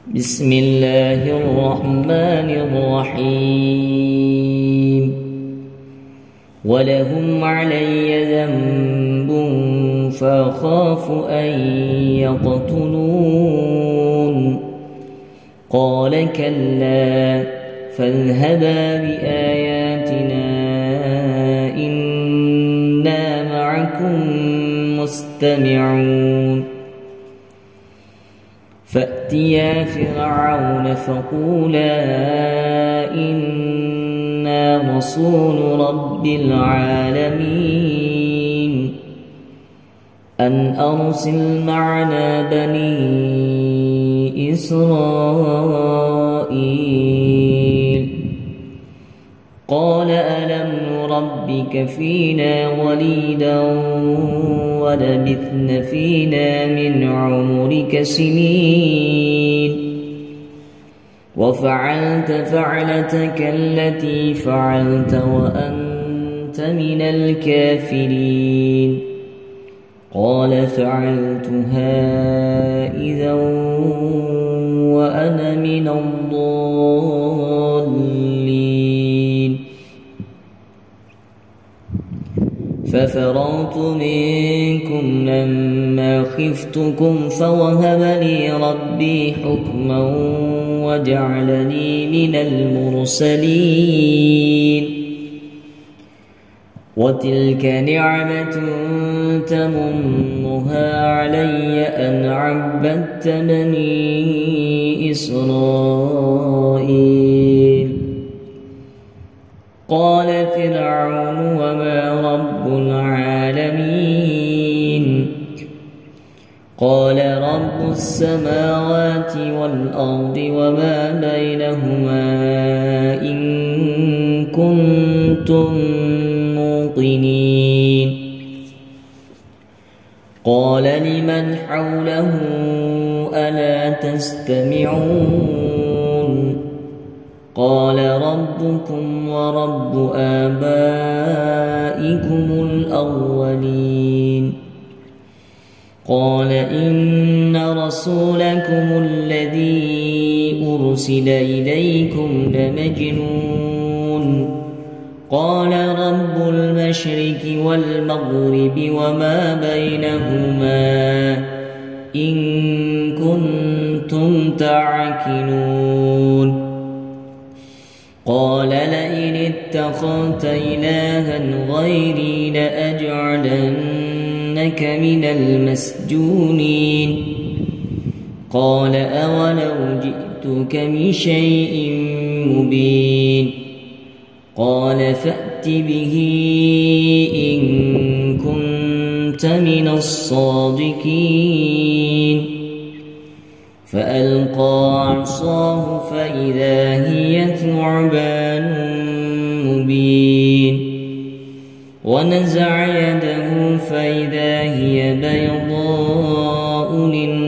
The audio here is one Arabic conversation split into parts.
بسم الله الرحمن الرحيم ولهم علي ذنب فأخاف أن يقتلون قال كلا فاذهبا بآياتنا إنا معكم مستمعون فأتيا فرعون فقولا إنا رسول رب العالمين أن أرسل معنا بني إسرائيل قال ألم نربك فينا وليدا ولبثن فينا من عمرك سنين وفعلت فعلتك التي فعلت وأنت من الكافرين قال فعلتها إذا وأنا من الضالين ففررت منكم لما خفتكم فوهب لي ربي حكما وجعلني من المرسلين وتلك نعمة تمنها علي أن عبدت بني إسرائيل قال فرعون وما رب العالمين قال رب السماوات والأرض وما بينهما إن كنتم موقنين قال لمن حوله ألا تستمعون قال ربكم ورب آبائكم الأولين قال إن رسولكم الذي أرسل إليكم لمجنون قال رب المشرك والمغرب وما بينهما إن كنتم تعقلون قال لئن اتخذت إلها غيري لأجعلنك من المسجونين قال أولو جئتك بشيء مبين قال فأت به إن كنت من الصادقين فألقى عصاه فإذا هي ثعبان مبين ونزع يده فإذا هي بيضاء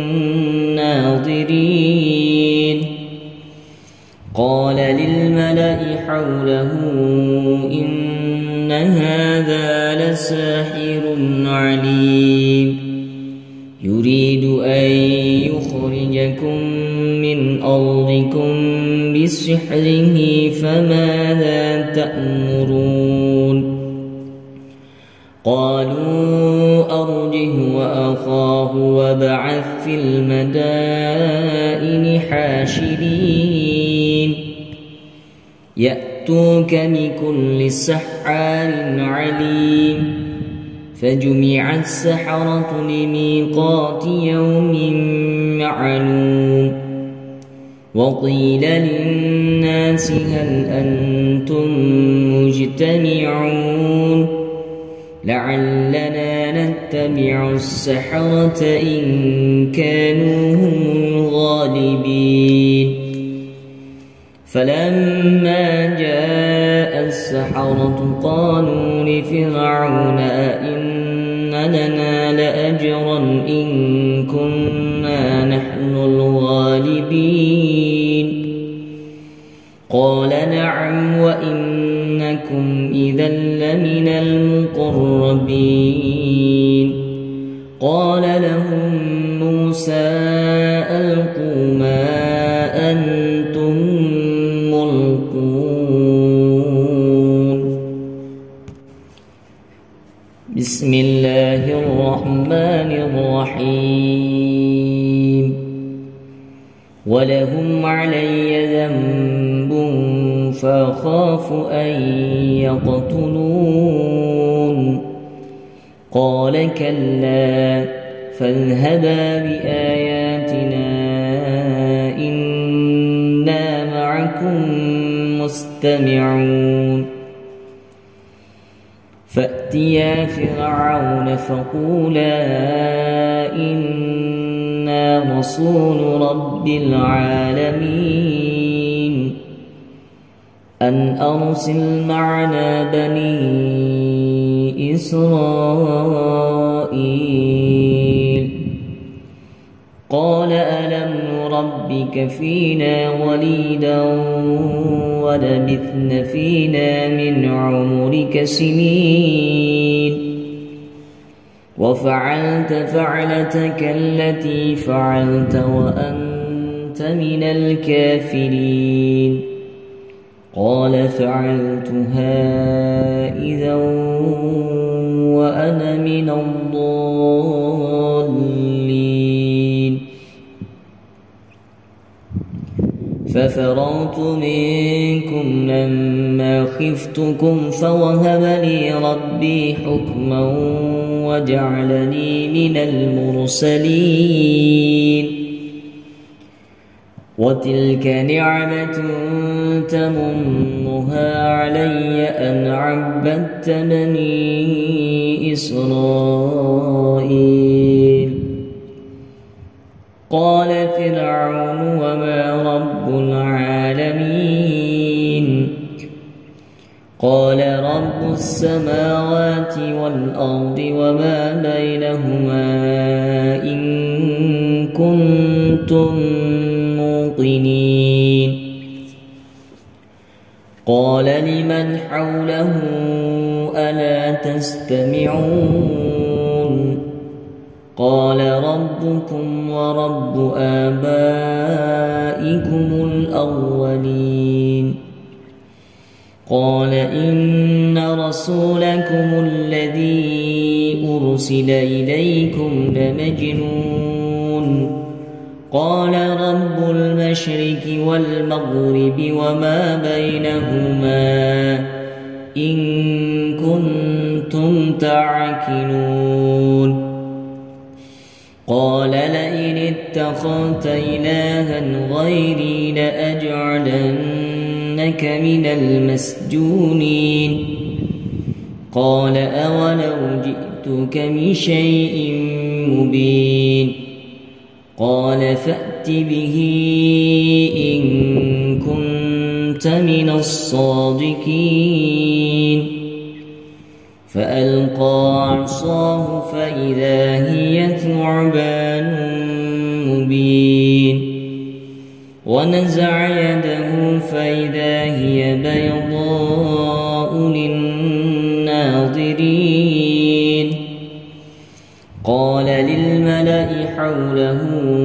للناظرين قال للملأ حوله إن هذا لساحر عليم يريد أن يخرجكم من أرضكم بسحره فماذا تأمرون قالوا أرجه وأخاه وابعث في المدائن حاشرين يأتوك بكل سحار عليم فجمع السحرة لميقات يوم معلوم وقيل للناس هل أنتم مجتمعون لعلنا نتبع السحرة إن كانوا هم الغالبين فلما جاء السحرة قالوا لفرعون أئن لنا لأجرا إن كنا نحن الغالبين قال نعم وإنكم إذا لمن المقربين قال لهم موسى ألقوا ما الرحمن الرحيم ولهم علي ذنب فأخاف أن يقتلون قال كلا فاذهبا بآياتنا إنا معكم مستمعون فأتيا فرعون فقولا إنا رسول رب العالمين أن أرسل معنا بني إسرائيل قال ألم نربك فينا وليدا ولبثن فينا من عمرك سنين وفعلت فعلتك التي فعلت وأنت من الكافرين قال فعلتها إذا وأنا من الضالين ففررت منكم لما خفتكم فوهب لي ربي حكما وجعلني من المرسلين وتلك نعمة تمنها علي أن عبدت بني إسرائيل قال فرعون وما رب العالمين قال رب السماوات والأرض وما بينهما إن كنتم موقنين قال لمن حوله ألا تستمعون قال ربكم ورب آبائكم الأولين قال إن رسولكم الذي أرسل إليكم لمجنون قال رب المشرق والمغرب وما بينهما إن كنتم تعقلون قال لئن اتخذت إلها غيري لأجعلنك من المسجونين قال أولو جئتك بشيء مبين قال فأت به إن كنت من الصادقين فألقى عصاه فإذا هي ثعبان مبين ونزع يده فإذا هي بيضاء للناظرين قال للملأ حوله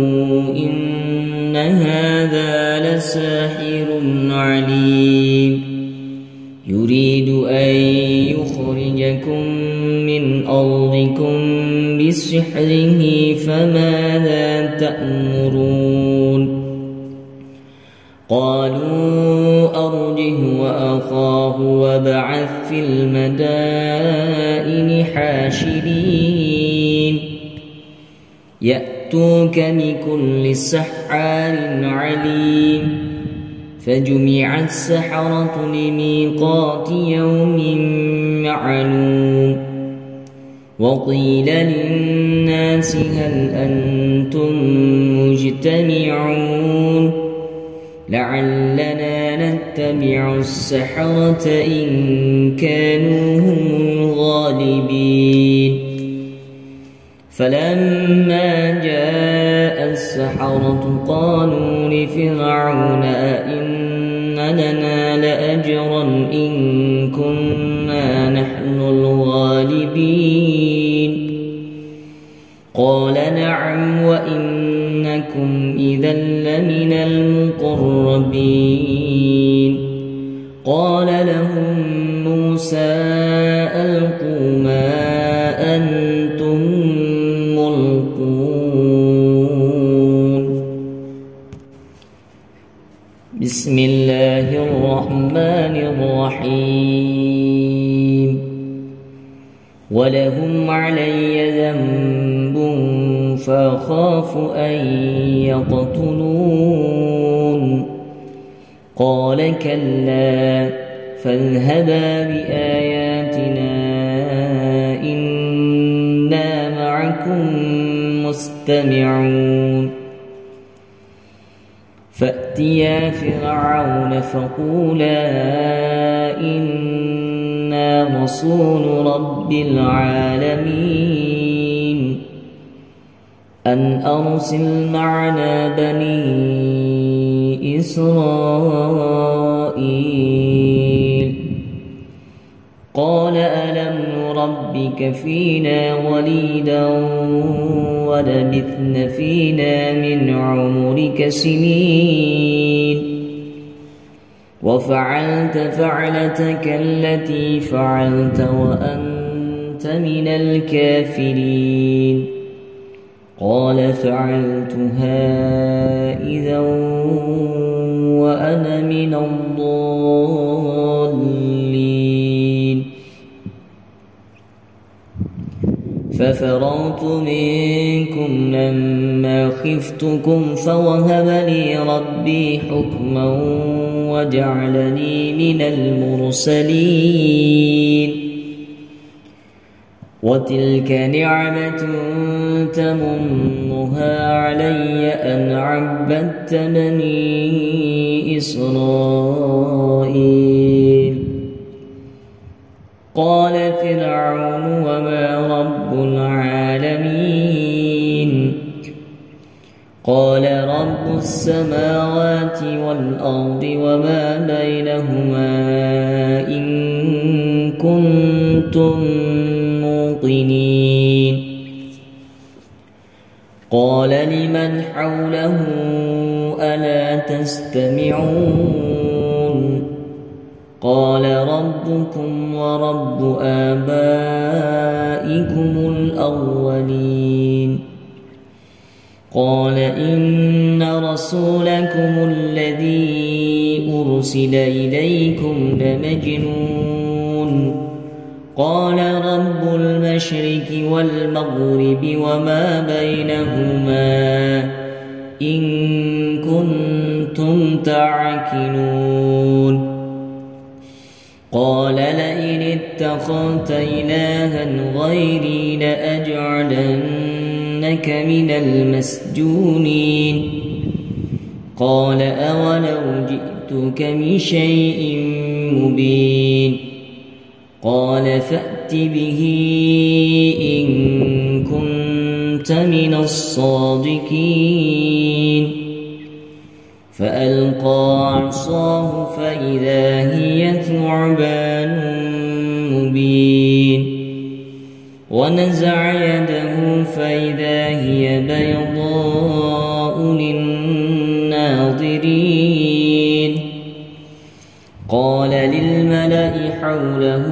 إن هذا لساحر عليم يريد أن يخرجكم من أرضكم بسحره فماذا تأمرون قالوا أرجه وأخاه وابعث في المدائن حاشرين يأتوك بكل سحار عليم فجمع السحرة لميقات يوم معلوم وقيل للناس هل أنتم مجتمعون لعلنا نتبع السحرة إن كانوا هم الغالبين فلما جاء السحرة قالوا لفرعون أئن لنا لأجرا إن كنا نحن الغالبين قال نعم وإنكم إذا لمن المقربين قال لهم موسى ألقوا ما أنتم بسم الله الرحمن الرحيم ولهم علي ذنب فأخاف أن يقتلون قال كلا فاذهبا بآياتنا إنا معكم مستمعون فأتيا فرعون فقولا إنا رسول رب العالمين أن أرسل معنا بني إسرائيل قال ألم نربك فينا وليدا ولبثن فينا من عمرك سنين وفعلت فعلتك التي فعلت وأنت من الكافرين قال فعلتها إذا وأنا من الضالين ففررت منكم لما خفتكم فوهب لي ربي حكما وجعلني من المرسلين وتلك نعمة تمنها علي أن عبدت بني إسرائيل قال فرعون وما رب العالمين قال رب السماوات والأرض وما بينهما إن كنتم موقنين قال لمن حوله ألا تستمعون قال ربكم ورب آبائكم الأولين قال إن رسولكم الذي أرسل إليكم لمجنون قال رب المشرق والمغرب وما بينهما إن كنتم تعقلون قال لئن اتخذت إلها غيري لأجعلنك من المسجونين قال أولو جئتك بشيء مبين قال فأت به إن كنت من الصادقين فألقى عصاه فإذا هي ثعبان مبين ونزع يده فإذا هي بيضاء للناظرين قال للملأ حوله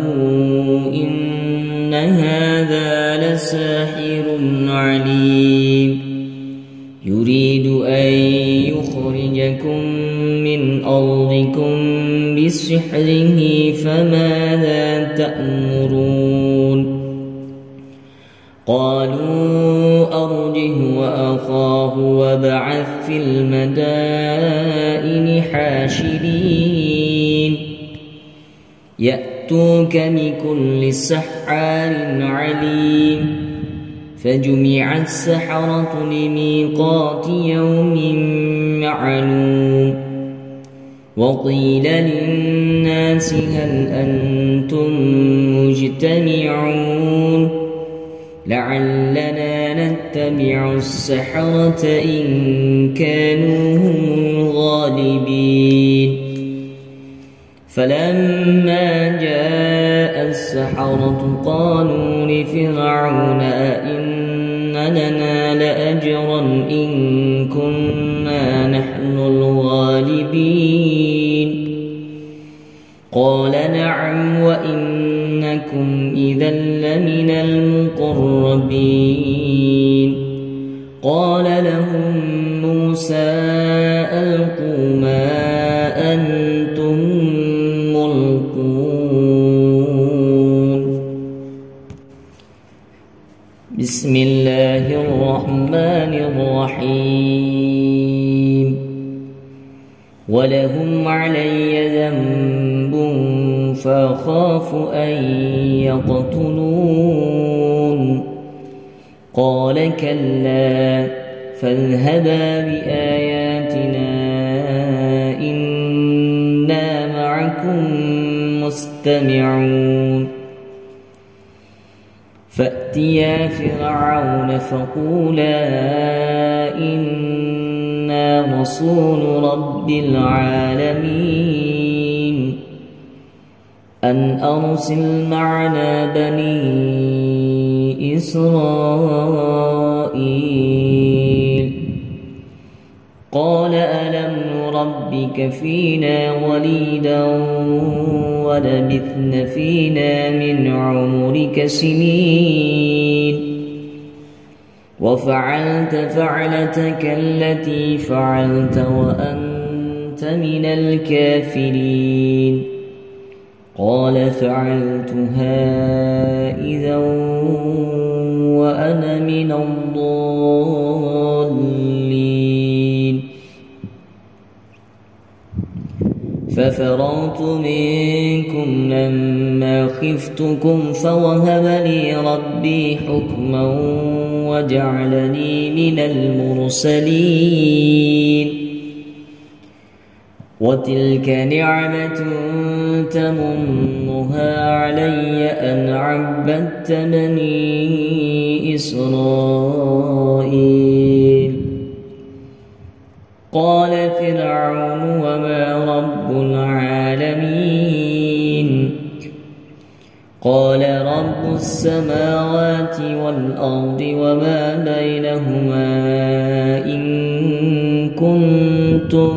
إن هذا لساحر عليم يريد أن يخرجكم من أرضكم بسحره فماذا تأمرون قالوا أرجه وأخاه وابعث في المدائن حاشرين يأتوك بكل سحار عليم فجمع السحرة لميقات يوم معلوم وقيل للناس هل أنتم مجتمعون لعلنا نتبع السحرة إن كانوا هم الغالبين فلما جاء السحرة قالوا لفرعون أئن لنا لأجرا إن كنا نحن الغالبين قال نعم وإنكم إذا لمن المقربين قال لهم موسى ألقوا ما الرحيم ولهم علي ذنب فأخاف أن يقتلون قال كلا فاذهبا بآياتنا إنا معكم مستمعون فأتيا فرعون فقولا إنا رسول رب العالمين أن أرسل معنا بني إسرائيل قال ألم نربك فينا وليدا ولبثن فينا من عمرك سنين وفعلت فعلتك التي فعلت وأنت من الكافرين قال فعلتها إذا وأنا من الضالين ففررت منكم لما خفتكم فوهب لي ربي حكما وجعلني من المرسلين وتلك نعمة تمنها علي أن عبدت بني إسرائيل قال فرعون وما رب العالمين قال رب السماوات والأرض وما بينهما إن كنتم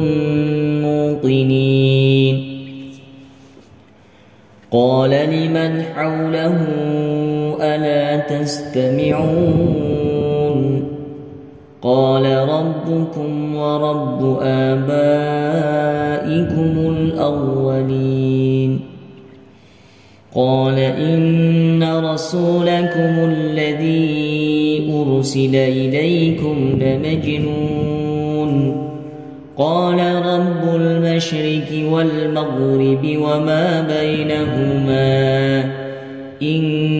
موقنين قال لمن حوله ألا تستمعون قال ربكم ورب آبائكم الأولين قال إن رسولكم الذي أرسل إليكم لمجنون قال رب المشرق والمغرب وما بينهما إن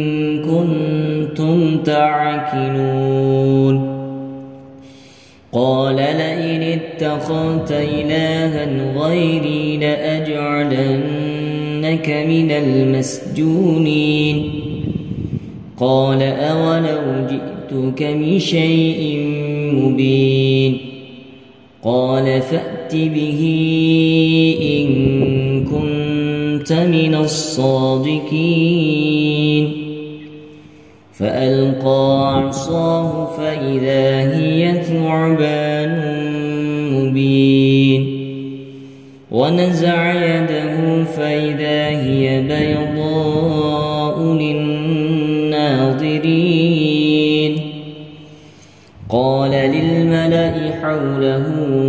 كنتم تعقلون قال لئن اتخذت إلها غيري لأجعلنك من المسجونين قال أولو جئتك بشيء مبين قال فأت به إن كنت من الصادقين فألقى عصاه فإذا هي ثعبان مبين ونزع يده فإذا هي بيضاء للناظرين قال للملأ حوله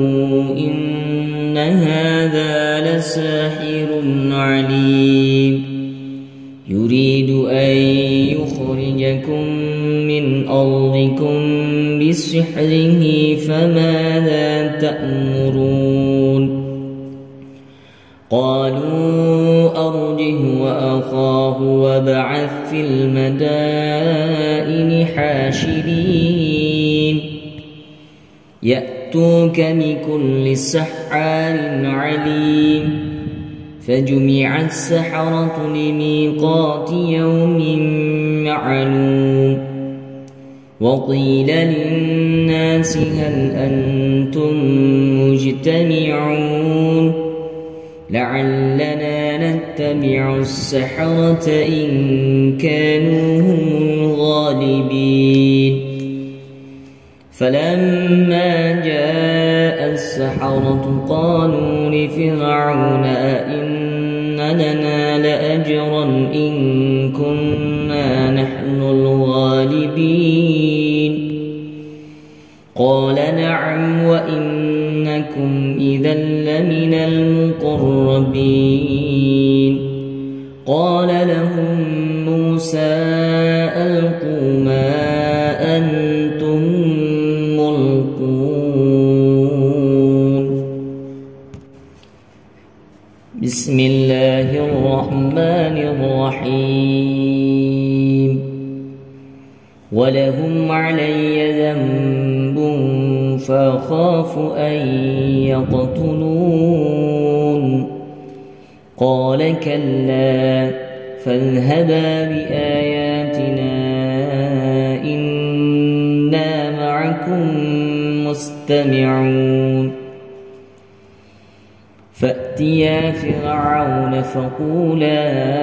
إن هذا لساحر عليم يريد أن يخرجكم من أرضكم بسحره فماذا تأمرون قالوا أرجه وأخاه وابعث في المدائن حاشرين يأتوك بكل سحار عليم فجمع السحرة لميقات يوم معلوم وقيل للناس هل أنتم مجتمعون لعلنا نتبع السحرة إن كانوا هم الغالبين فلما جاء السحرة قالوا لفرعون أئن لنا لأجرا إن كنا نحن الغالبين قال نعم وإنكم إذا لمن المقربين قال لهم موسى ألقوا ما أنتم ملقون بسم الله الرحمن الرحيم ولهم علي ذنب فأخاف أن يقتلون قال كلا فاذهبا بآياتنا إنا معكم مستمعون فأتيا فرعون فقولا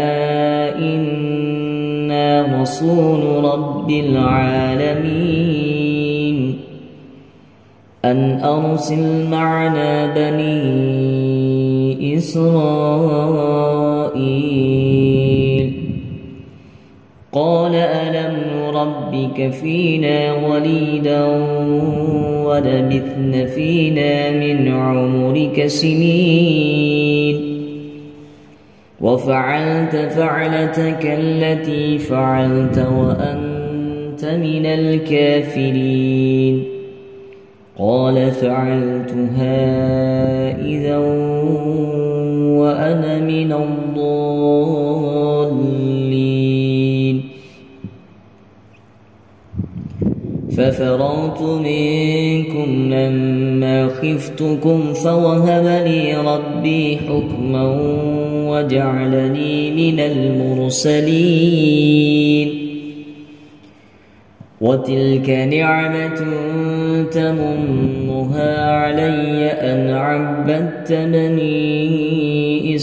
إنا رسول رب العالمين أن أرسل معنا بني إسرائيل قال ألم نربك فينا وليدا ولبثن فينا من عمرك سنين وفعلت فعلتك التي فعلت وأنت من الكافرين قال فعلتها إذا وأنا من الضالين ففررت منكم لما خفتكم فوهب لي ربي حكما وجعلني من المرسلين وتلك نعمة تمنها علي أن عبدت بني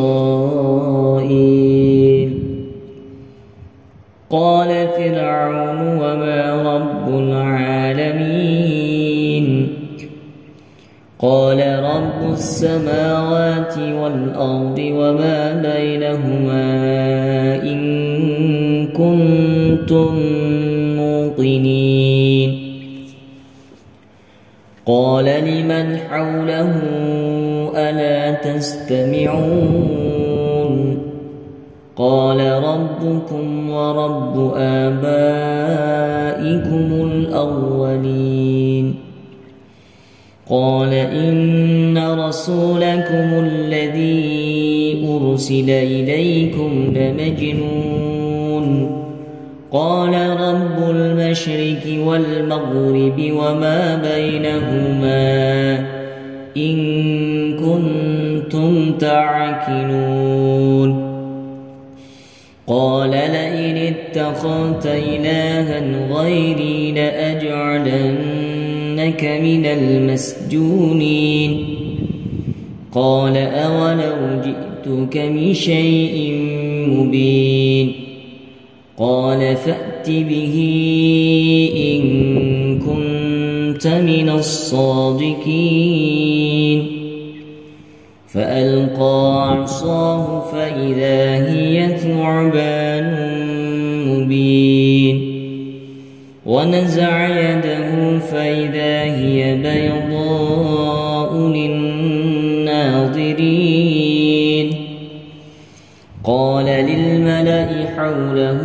إسرائيل قال فرعون وما رب العالمين قال رب السماوات والأرض وما بينهما إن كنتم موقنين قال لمن حوله ألا تستمعون قال ربكم ورب آبائكم الأولين قال إن رسولكم الذي أرسل إليكم لمجنون قال رب المشرق والمغرب وما بينهما إن كنتم تعقلون قال لئن اتخذت إلها غيري لأجعلنك من المسجونين قال أولو جئتك بشيء مبين قال فأت به إن كنت من الصادقين فألقى عصاه فإذا هي ثعبان مبين ونزع يده فإذا هي بيضاء للناظرين قال للملأ حوله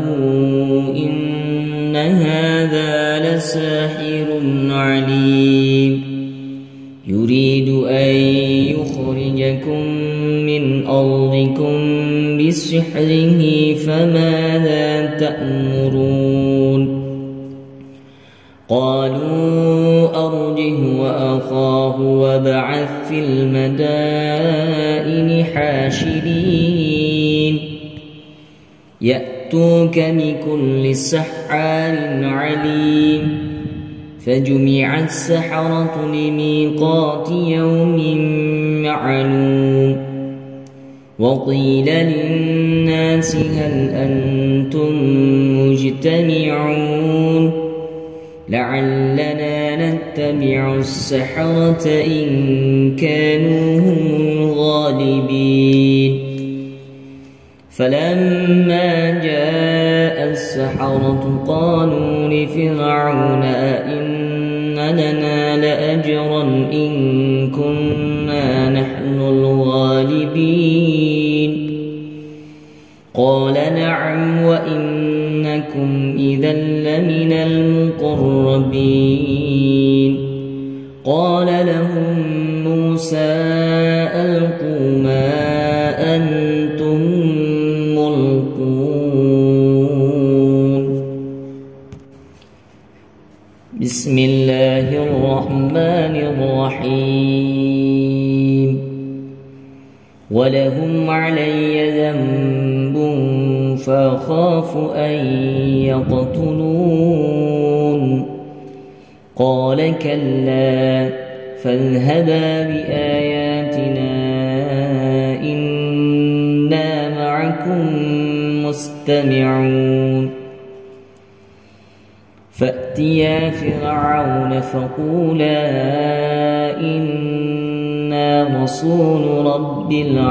إن هذا لساحر عليم يريد أن يخرجكم من أرضكم بسحره فماذا تأمرون قالوا أرجه وأخاه وابعث في المدائن حاشرين يأتوك بكل سحار عليم فجمع السحرة لميقات يوم معلوم وقيل للناس هل أنتم مجتمعون لعلنا نتبع السحرة إن كانوا هم الغالبين فلما جاء السحرة قالوا لفرعون أئن لنا لأجرا إن كنا نحن الغالبين قال نعم وإنكم إذا لمن المقربين قال لهم موسى ألقوا ما حميم ولهم علي ذنب فأخاف أن يقتلون قال كلا فاذهبا بآياتنا إنا معكم مستمعون فأتيا فرعون فقولا إنا رسول رب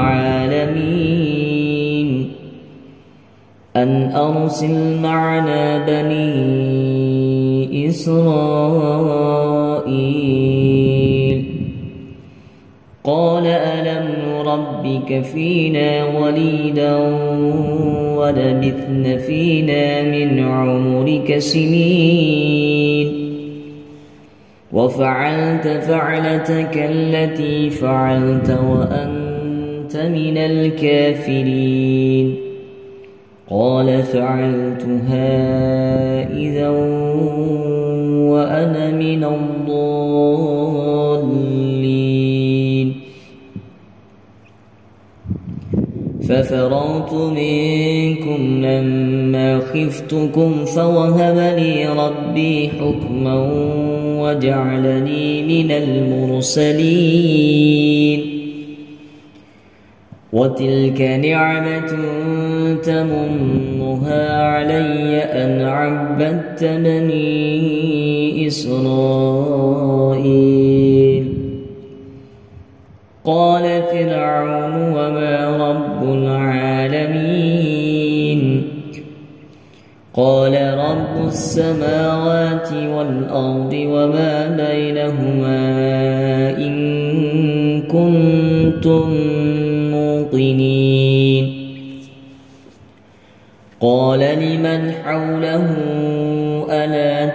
العالمين أن أرسل معنا بني إسرائيل قال ألم نربك فينا وليدا ولبثن فينا من عمرك سنين وفعلت فعلتك التي فعلت وأنت من الكافرين قال فعلتها إذا وأنا من الضالين ففررت منكم لما خفتكم فوهب لي ربي حكما وجعلني من المرسلين وتلك نعمة تمنها علي أن عبدت بني إسرائيل قال فرعون وما رب العالمين قال رب السماوات والأرض وما بينهما إن كنتم موقنين قال لمن حوله ألا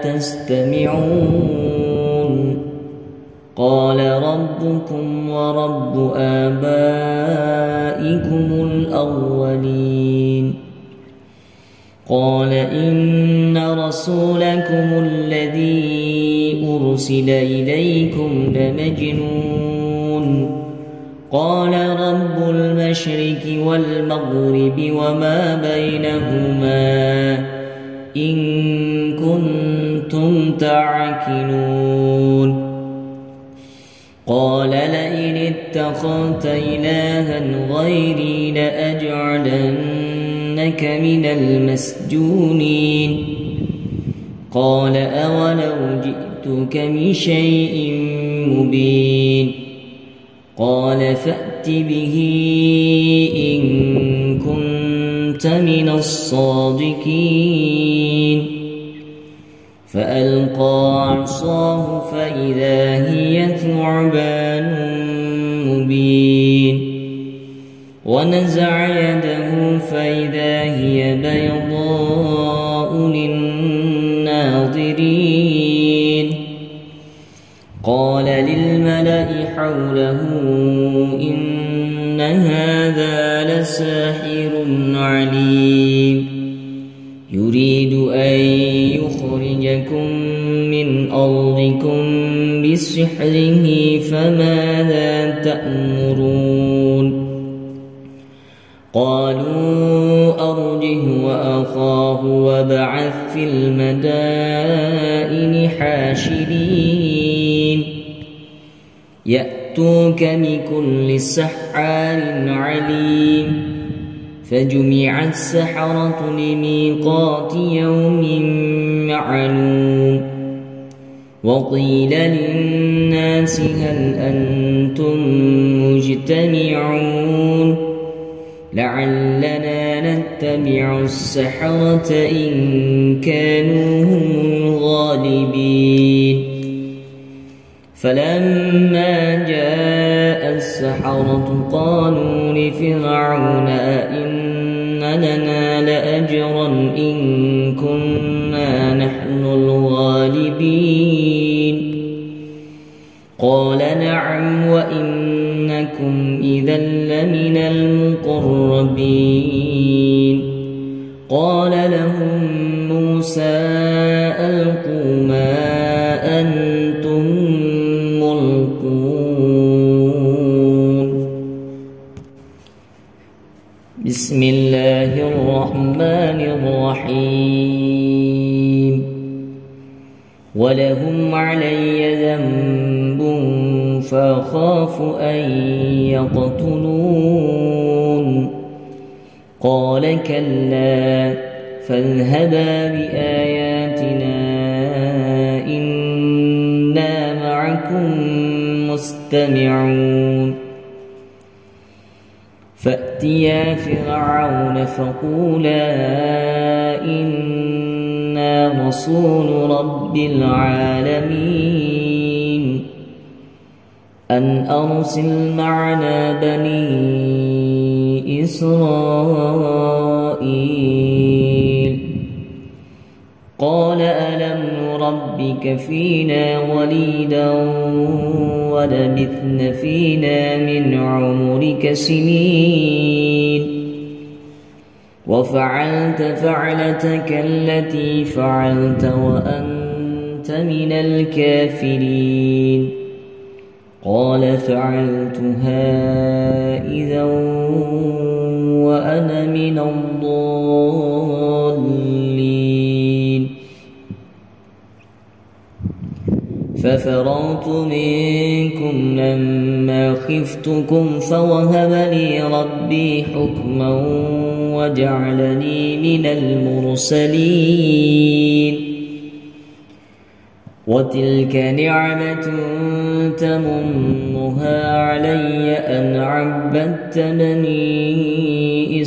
تستمعون قال ربكم ورب آبائكم الأولين قال إن رسولكم الذي أرسل إليكم لمجنون قال رب المشرك والمغرب وما بينهما إن كنتم تعقلون قال لئن اتخذت إلها غيري لأجعلنك من المسجونين قال أولو جئتك بشيء مبين قال فأت به إن كنت من الصادقين فألقى عصاه فإذا هي ثعبان مبين ونزع يده فإذا هي بيضاء للناظرين قال للملأ حوله إن هذا لساحر عليم يريد أن يخرجكم من أرضكم بسحره فماذا تأمرون قالوا أرجه وأخاه وابعث في المدائن حاشرين يأتوك بكل سحار عليم فجمع السحرة لميقات يوم معلوم وقيل للناس هل أنتم مجتمعون لعلنا نتبع السحرة إن كانوا هم الغالبين فلما جاء السحرة قالوا لفرعون أئن لنا لأجرا إن كنا نحن الغالبين قال نعم وإنكم إذا لمن المقربين قال لهم موسى ألقوا ما أنتم ملقون بسم الله الرحمن الرحيم ولهم علي ذنب فأخاف أن يقتلون قال كلا فاذهبا بآياتنا إنا معكم مستمعون فأتيا فرعون فقولا إنا رسول رب العالمين أن أرسل معنا بني إسرائيل قال ألم نربك فينا وليدا ولبثن فينا من عمرك سنين وفعلت فعلتك التي فعلت وأنت من الكافرين قال فعلتها إذا وأنا من الضالين ففررت منكم لما خفتكم فوهب لي ربي حكما وجعلني من المرسلين وتلك نعمة تمنها علي أن عبدت بني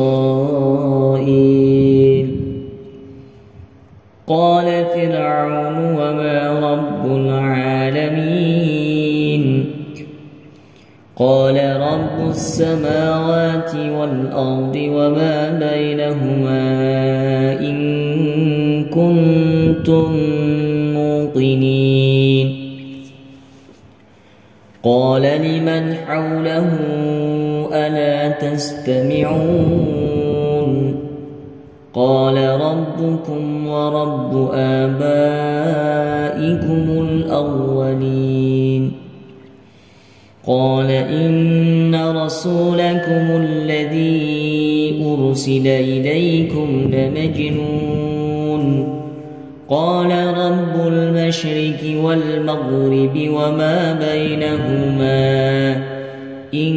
إسرائيل قال فرعون وما رب العالمين قال رب السماوات والأرض وما بينهما إن كنتم موقنين قال لمن حوله ألا تستمعون قال ربكم ورب آبائكم الأولين قال إن رسولكم الذي أرسل إليكم لمجنون قال رب المشرق والمغرب وما بينهما إن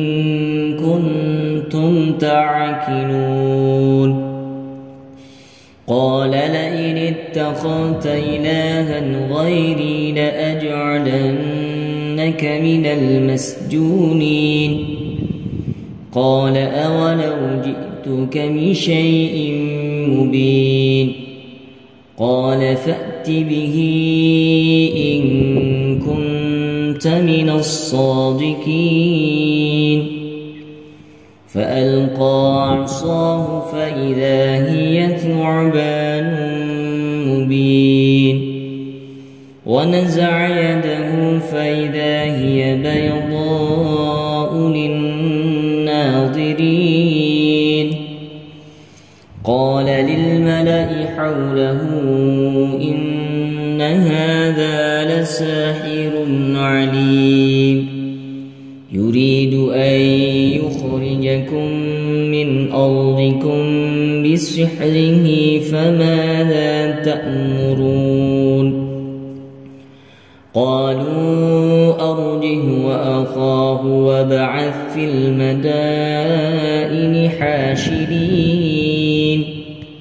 كنتم تعقلون قال لئن اتخذت إلها غيري لأجعلنك من المسجونين قال أولو جئتك بشيء مبين قال فأت به إن كنت من الصادقين فألقى عصاه فإذا هي ثعبان مبين ونزع يده فإذا هي بيضاء للناظرين قال للملأ حوله إن هذا لساحر عليم يريد أن يخرجكم من أرضكم بسحره فماذا تأمرون قالوا أرجه وأخاه وابعث في المدائن حاشرين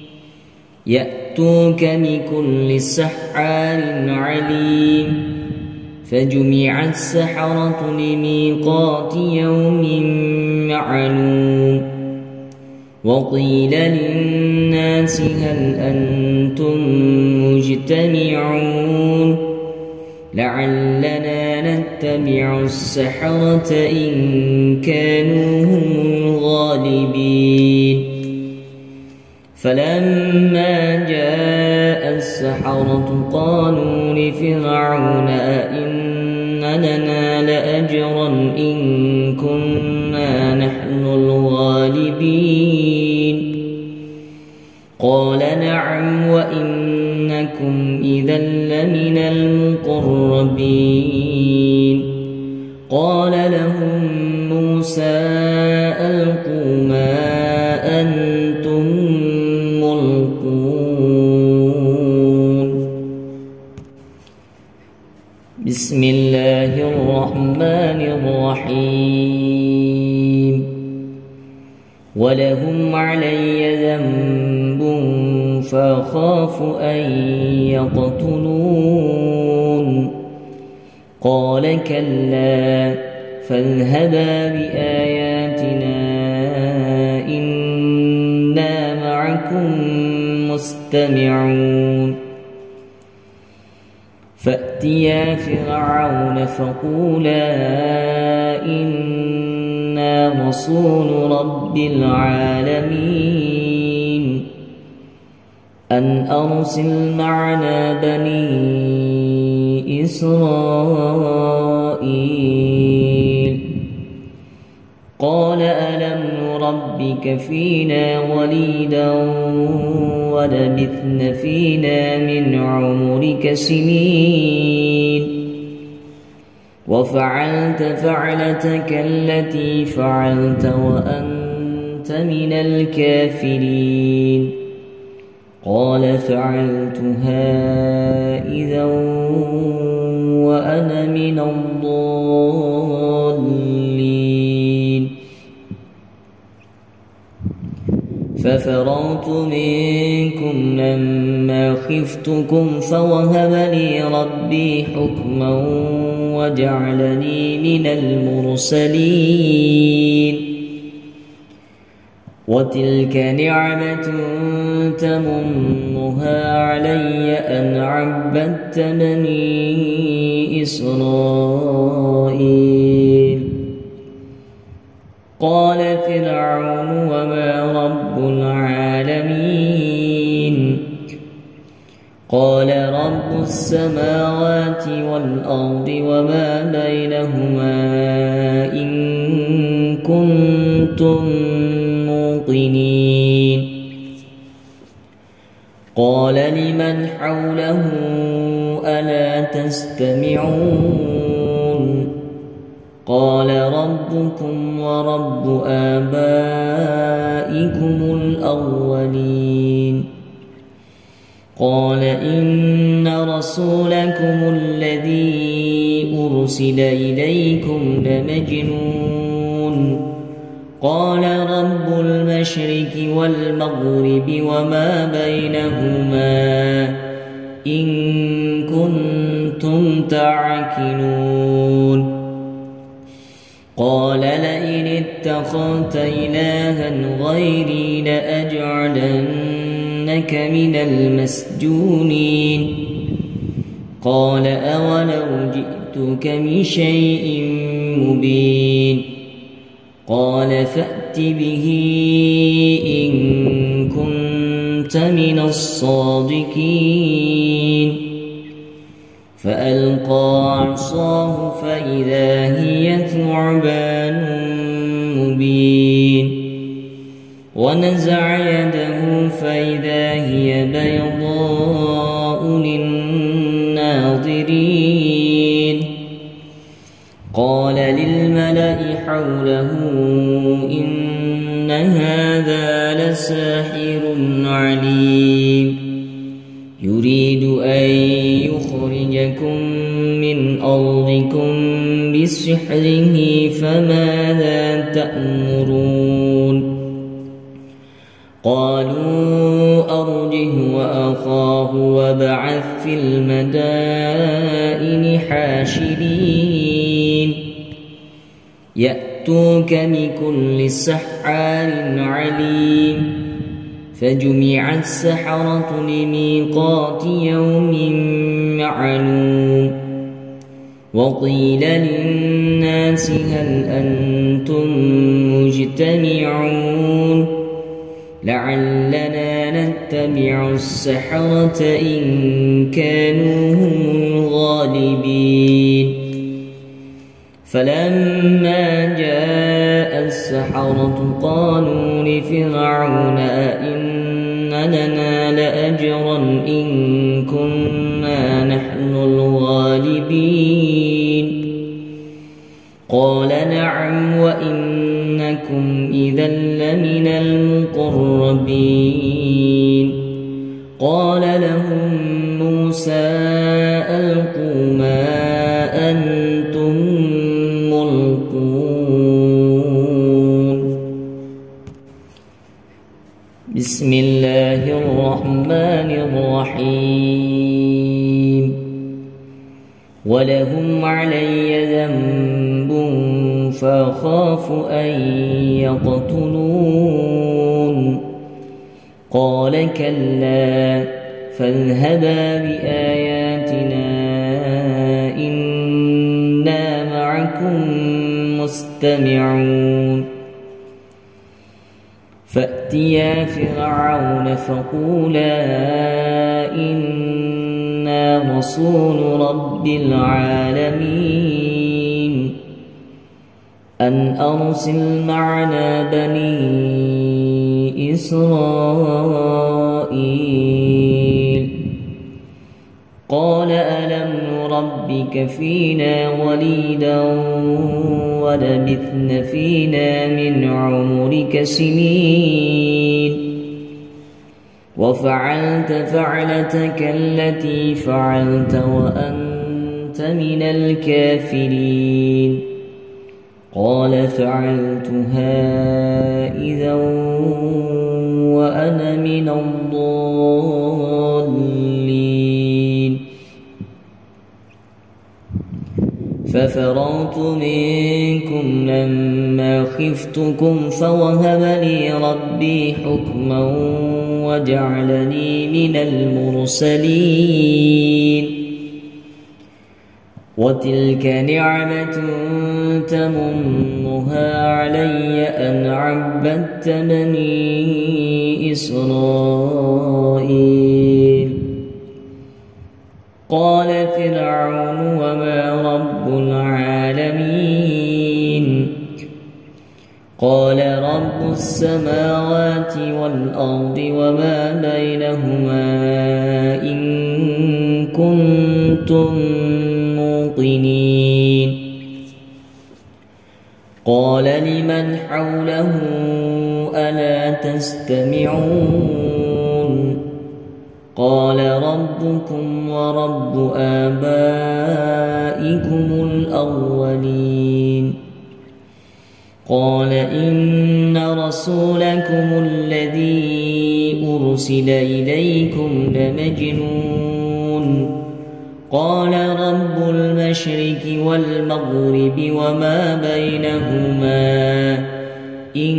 يأتوك بكل سحار عليم فجمع السحرة لميقات يوم معلوم وقيل للناس هل أنتم مجتمعون لعلنا نتبع السحرة إن كانوا هم الغالبين فلما جاء السحرة قالوا لفرعون أئن لنا لأجرا إن كنا نحن الغالبين قال نعم وإنكم إذا لمن المقربين قال لهم موسى ألقوا ما الرحيم ولهم علي ذنب فأخاف أن يقتلون قال كلا فاذهبا بآياتنا إنا معكم مستمعون فأتيا فرعون فقولا إنا رسول رب العالمين أن أرسل معنا بني إسرائيل قال ألم نربك فينا وليدا ولبثن فينا من عمرك سنين وفعلت فعلتك التي فعلت وأنت من الكافرين قال فعلتها إذا وأنا من الضالين ففررت منكم لما خفتكم فوهب لي ربي حكما وجعلني من المرسلين وتلك نعمة تمنها علي أن عبدت بني إسرائيل قال فرعون وما رب العالمين قال رب السماوات والأرض وما بينهما إن كنتم موقنين قال لمن حوله ألا تستمعون قال ربكم ورب آبائكم الأولين قال إن رسولكم الذي أرسل إليكم لمجنون قال رب المشرق والمغرب وما بينهما إن كنتم تعقلون قال لئن اتخذت إلها غيري لأجعلنك من المسجونين قال أولو جئتك بشيء مبين قال فأت به إن كنت من الصادقين فألقى عصاه فإذا هي ثعبان مبين ونزع يده فإذا هي بيضاء للناظرين قال للملأ حوله إن هذا لساحر عليم يريد أن يخرجكم من أرضكم بسحره فماذا تأمرون قالوا أرجه وأخاه وابعث في المدائن حاشرين يأتوك بكل سحار عليم فجمع السحرة لميقات يوم معلوم وقيل للناس هل أنتم مجتمعون لعلنا نتبع السحرة إن كانوا هم الغالبين فلما جاء السحرة قالوا لفرعون أئن لنا لأجرا إن كنا نحن الغالبين قال نعم وإنكم إذا لمن المقربين قال لهم موسى ألقوا ما أنتم ملقون بسم الله الرحمن الرحيم ولهم علي ذنب فأخاف أن يقتلون قال كلا فاذهبا بآياتنا إنا معكم مستمعون فأتيا فرعون فقولا إنا رسول رب العالمين أن أرسل معنا بني إسرائيل قال ألم نربك فينا وليدا ولبثن فينا من عمرك سنين وفعلت فعلتك التي فعلت وأنت من الكافرين قال فعلتها إذا وأنا من الضالين ففررت منكم لما خفتكم فوهب لي ربي حكما وجعلني من المرسلين وتلك نعمة تمنها علي أن عبدت بني إسرائيل قال فرعون وما رب العالمين قال رب السماوات والأرض وما بينهما إن كنتم موقنين قال لمن حوله ألا تستمعون قال ربكم ورب آبائكم الأولين قال إن رسولكم الذي أرسل إليكم لمجنون قال رب المشرق والمغرب وما بينهما إن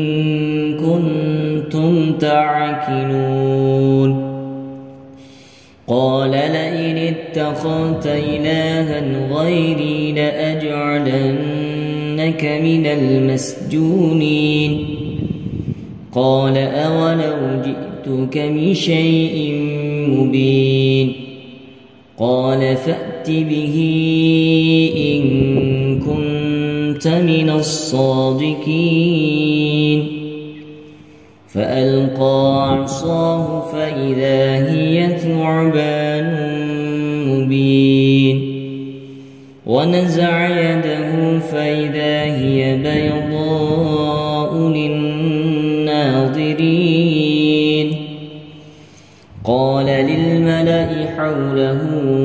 كنتم تعقلون قال لئن اتخذت إلها غيري لأجعلنك من المسجونين قال أولو جئتك بشيء مبين قال فأت به إن كنت من الصادقين فألقى عصاه فإذا هي ثعبان مبين ونزع يده فإذا هي بيضاء للناظرين قال للملأ حوله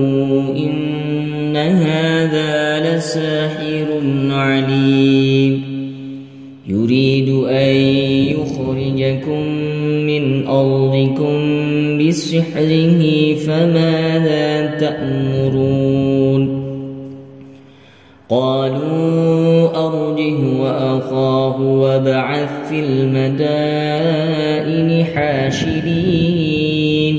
إن هذا لساحر عليم يريد أن يخرجكم من أرضكم بسحره فماذا تأمرون قالوا أرجه وأخاه وابعث في المدائن حاشرين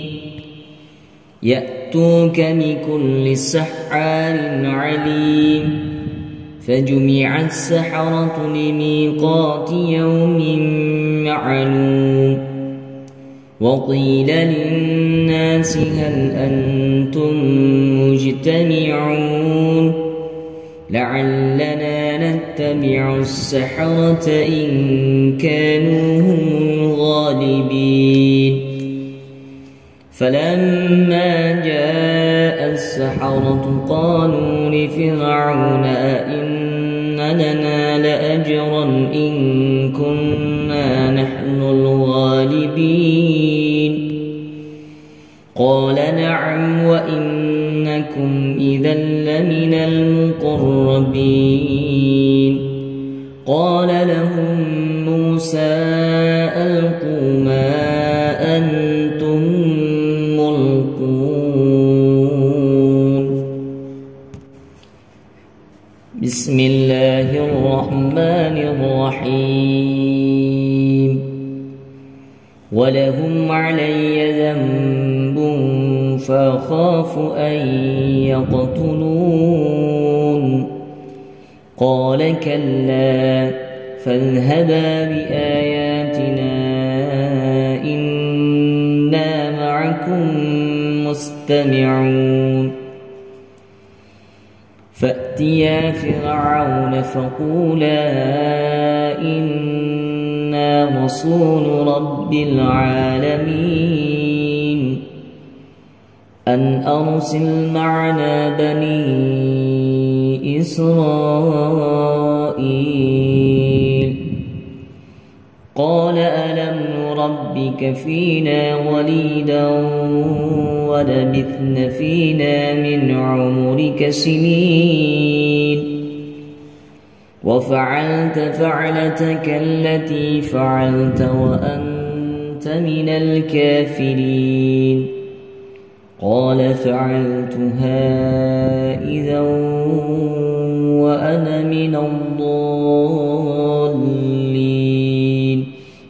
يأتوك بكل سحار عليم فجمع السحرة لميقات يوم معلوم وقيل للناس هل أنتم مجتمعون لعلنا نتبع السحرة إن كانوا هم الغالبين فلما جاء السحرة قالوا لفرعون أئن لنا لأجرا إن كنا نحن الغالبين قال نعم وإنكم إذا لمن المقربين قال لهم موسى ألقوا ما أنتم ملقون. بسم الله الرحمن الرحيم. ولهم علي ذنب فأخاف أن يقتلون. قال كلا فاذهبا بآياتنا إنا معكم مستمعون. فأتيا فرعون فقولا إنا رسول رب العالمين أن أرسل معنا بني إسرائيل. قال ألم نربك فينا وليدا ولبثن فينا من عمرك سنين وفعلت فعلتك التي فعلت وأنت من الكافرين. قال فعلتها إذا وأنا من الضالين.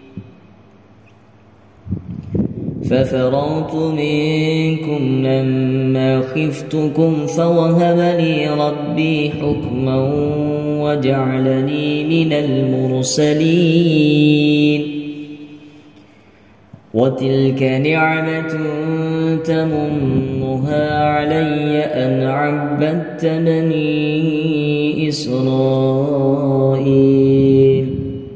ففررت منكم لما خفتكم فوهب لي ربي حكما وجعلني من المرسلين. وتلك نعمة تمنها علي أن عبدت بني إسرائيل.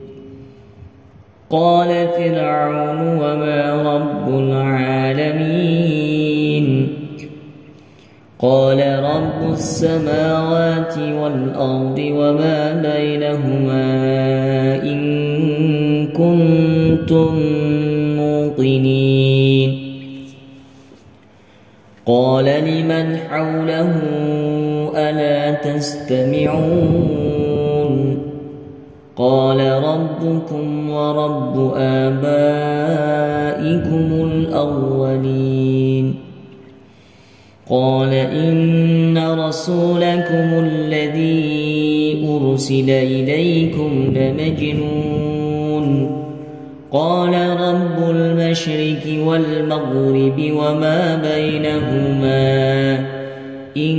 قال فرعون وما رب العالمين؟ قال رب السماوات والأرض وما بينهما إن كنتم موقنين. قال لمن حوله ألا تستمعون؟ قال ربكم ورب آبائكم الأولين. قال إن رسولكم الذي أرسل إليكم لمجنون. قال رب المشرق والمغرب وما بينهما إن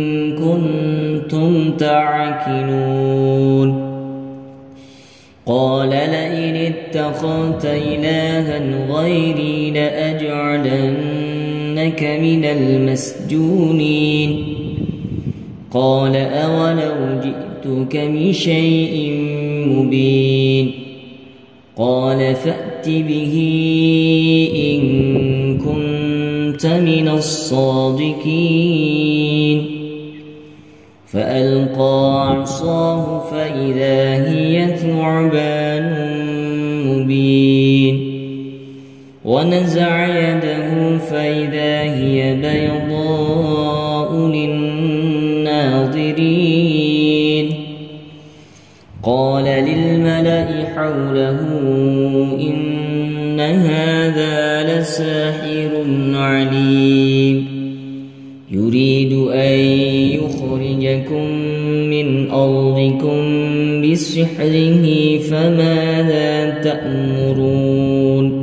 كنتم تعقلون. قال لئن اتخذت إلها غيري لأجعلنك من المسجونين. قال أولو جئتك بشيء مبين. قال فأت به إن كنت من الصادقين. فألقى عصاه فإذا هي ثعبان مبين. ونزع يده فإذا هي بيضاء للناظرين. قال للملأ حوله إن هذا لساحر عليم يريد أن يخرجكم من أرضكم بسحره فماذا تأمرون؟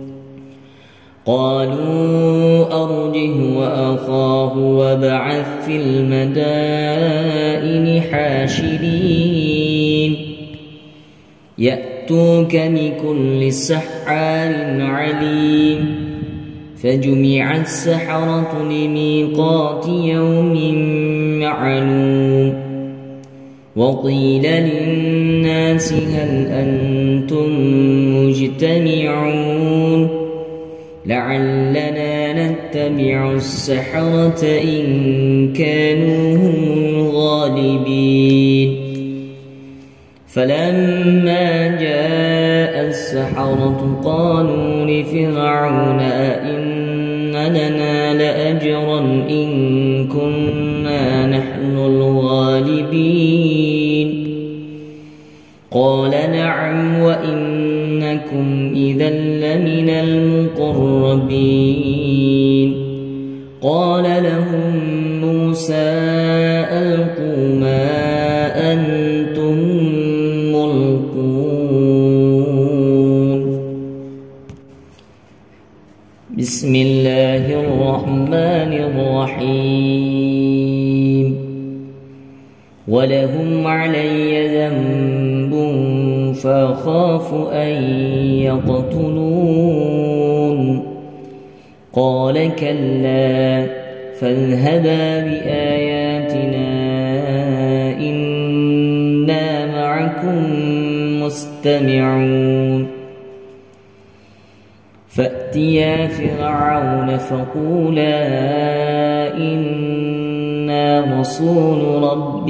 قالوا أرجه وأخاه وابعث في المدائن حاشرين يأتوك بكل سحار عليم. فجمع السحرة لميقات يوم معلوم. وقيل للناس هل أنتم مجتمعون لعلنا نتبع السحرة إن كانوا هم الغالبين. فلما جاء السحرة قالوا لفرعون أئن لنا لأجرا إن كنا نحن الغالبين. قال نعم وإنكم إذا لمن المقربين قال لهم موسى ألقوا ما أنتم ملقون بسم الله الرحمن الرحيم ولهم علي ذنب فأخاف أن يقتلون قال كلا فاذهبا بآياتنا إنا معكم مستمعون فأتيا فرعون فقولا إنا رسول رب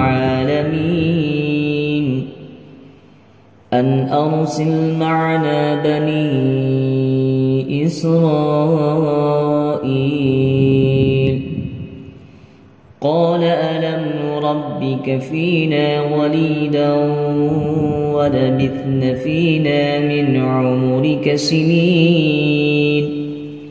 العالمين أن أرسل معنا بني إسرائيل قال ألم نربك فينا وليدا ولبثن فينا من عمرك سنين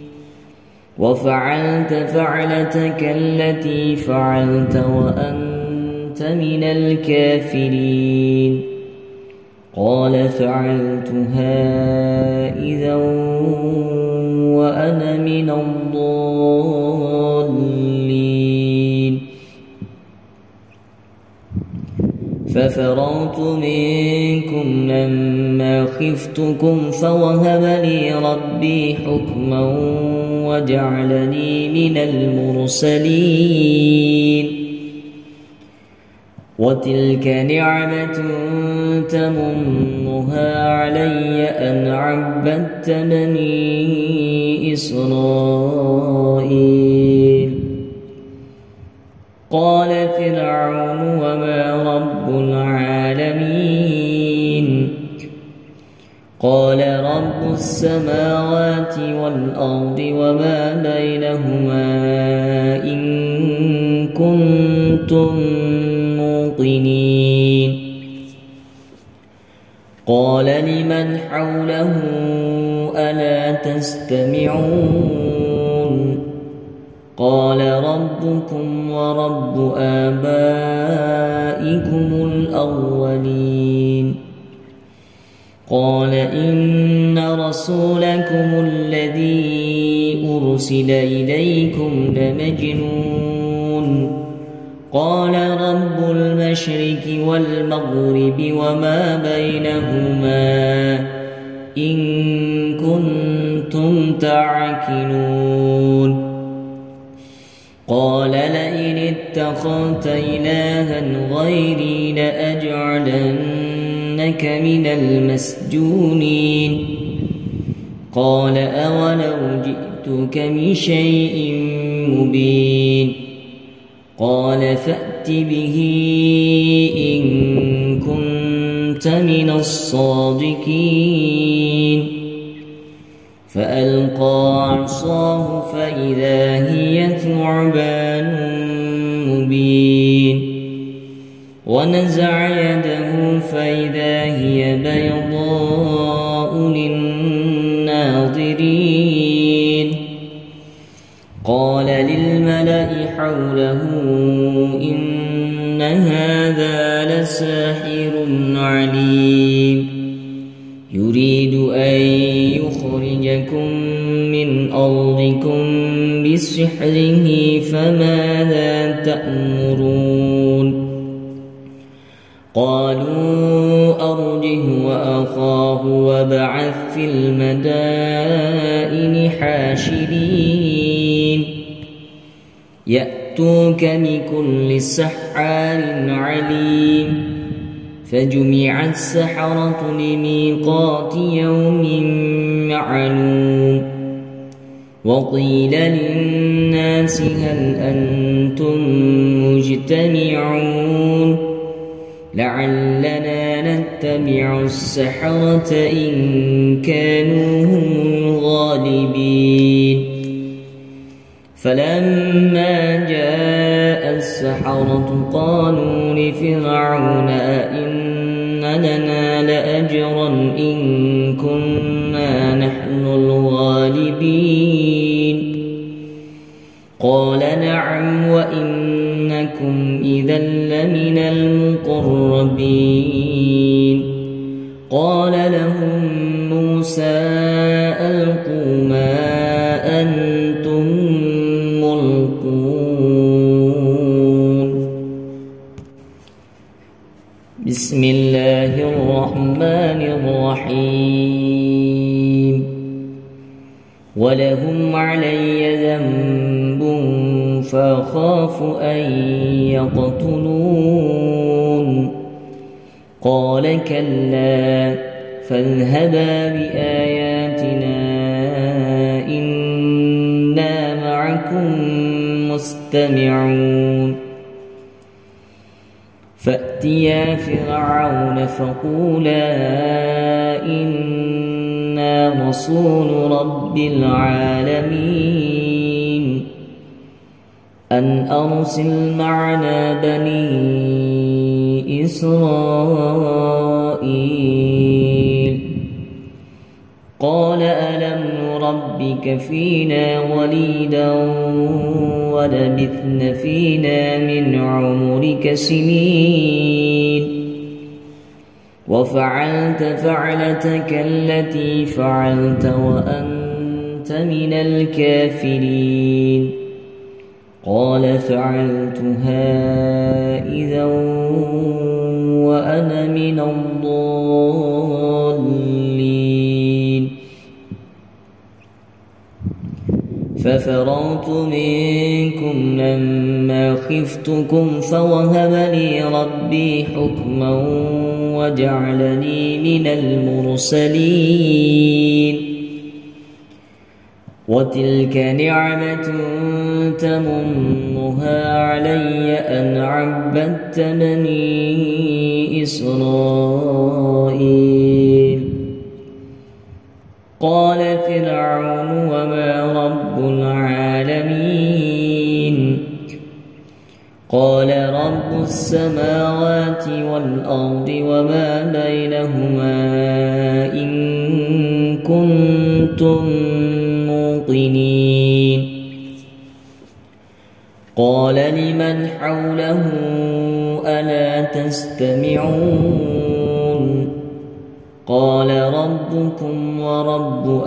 وفعلت فعلتك التي فعلت وأنت من الكافرين قال فعلتها إذا وأنا من الضالين ففررت منكم لما خفتكم فوهب لي ربي حكما وجعلني من المرسلين وتلك نعمة تمنها علي أن عبدت بني إسرائيل قال فرعون وما رب العالمين قال رب السماوات والأرض وما بينهما إن كنتم موقنين قال لمن حوله ألا تستمعون قال ربكم ورب آبائكم الأولين قال إن رسولكم الذي أرسل إليكم لمجنون قال رب المشرك والمغرب وما بينهما إن كنتم تعقلون قال لئن اتخذت إلها غيري لأجعلنك من المسجونين قال أولو جئتك بشيء مبين قال فأت به إن كنت من الصادقين فألقى عصاه فإذا هي ثعبان مبين ونزع يده فإذا هي بيضاء للناظرين قال للملأ حوله إن هذا لساحر عليم يريد أن يخرجكم من أرضكم بسحره فماذا تأمرون قالوا أرجه وأخاه وابعث في المدائن حاشرين يأتوك بكل سحار عليم فجمع السحرة لميقات يوم معلوم وقيل للناس هل أنتم مجتمعون لعلنا نتبع السحرة إن كانوا هم الغالبين فلما جاء السحرة قالوا لفرعون إن لنا لأجرا إن كنا نحن الغالبين قال نعم وإنكم إذا لمن المقربين قال لهم موسى ألقوا ما أنتم ملقون بسم الله الرحمن الرحيم ولهم علي ذنب فأخاف أن يقتلون قال كلا فاذهبا بآياتنا إنا معكم مستمعون فأتيا فرعون فقولا إنا رسول رب العالمين أن أرسل معنا بني إسرائيل قال ألم نربك فينا وليدا ولبثن فينا من عمرك سنين وفعلت فعلتك التي فعلت وأنت من الكافرين قال فعلتها إذا وأنا من الضالين ففررت منكم لما خفتكم فوهب لي ربي حكما وجعلني من المرسلين وتلك نعمة تمنها علي أن عبدت بني إسرائيل قال فرعون وما رب العالمين قال رب السماوات والأرض وما بينهما إن كنتم موقنين قال لمن حوله ألا تستمعون قال ربكم ورب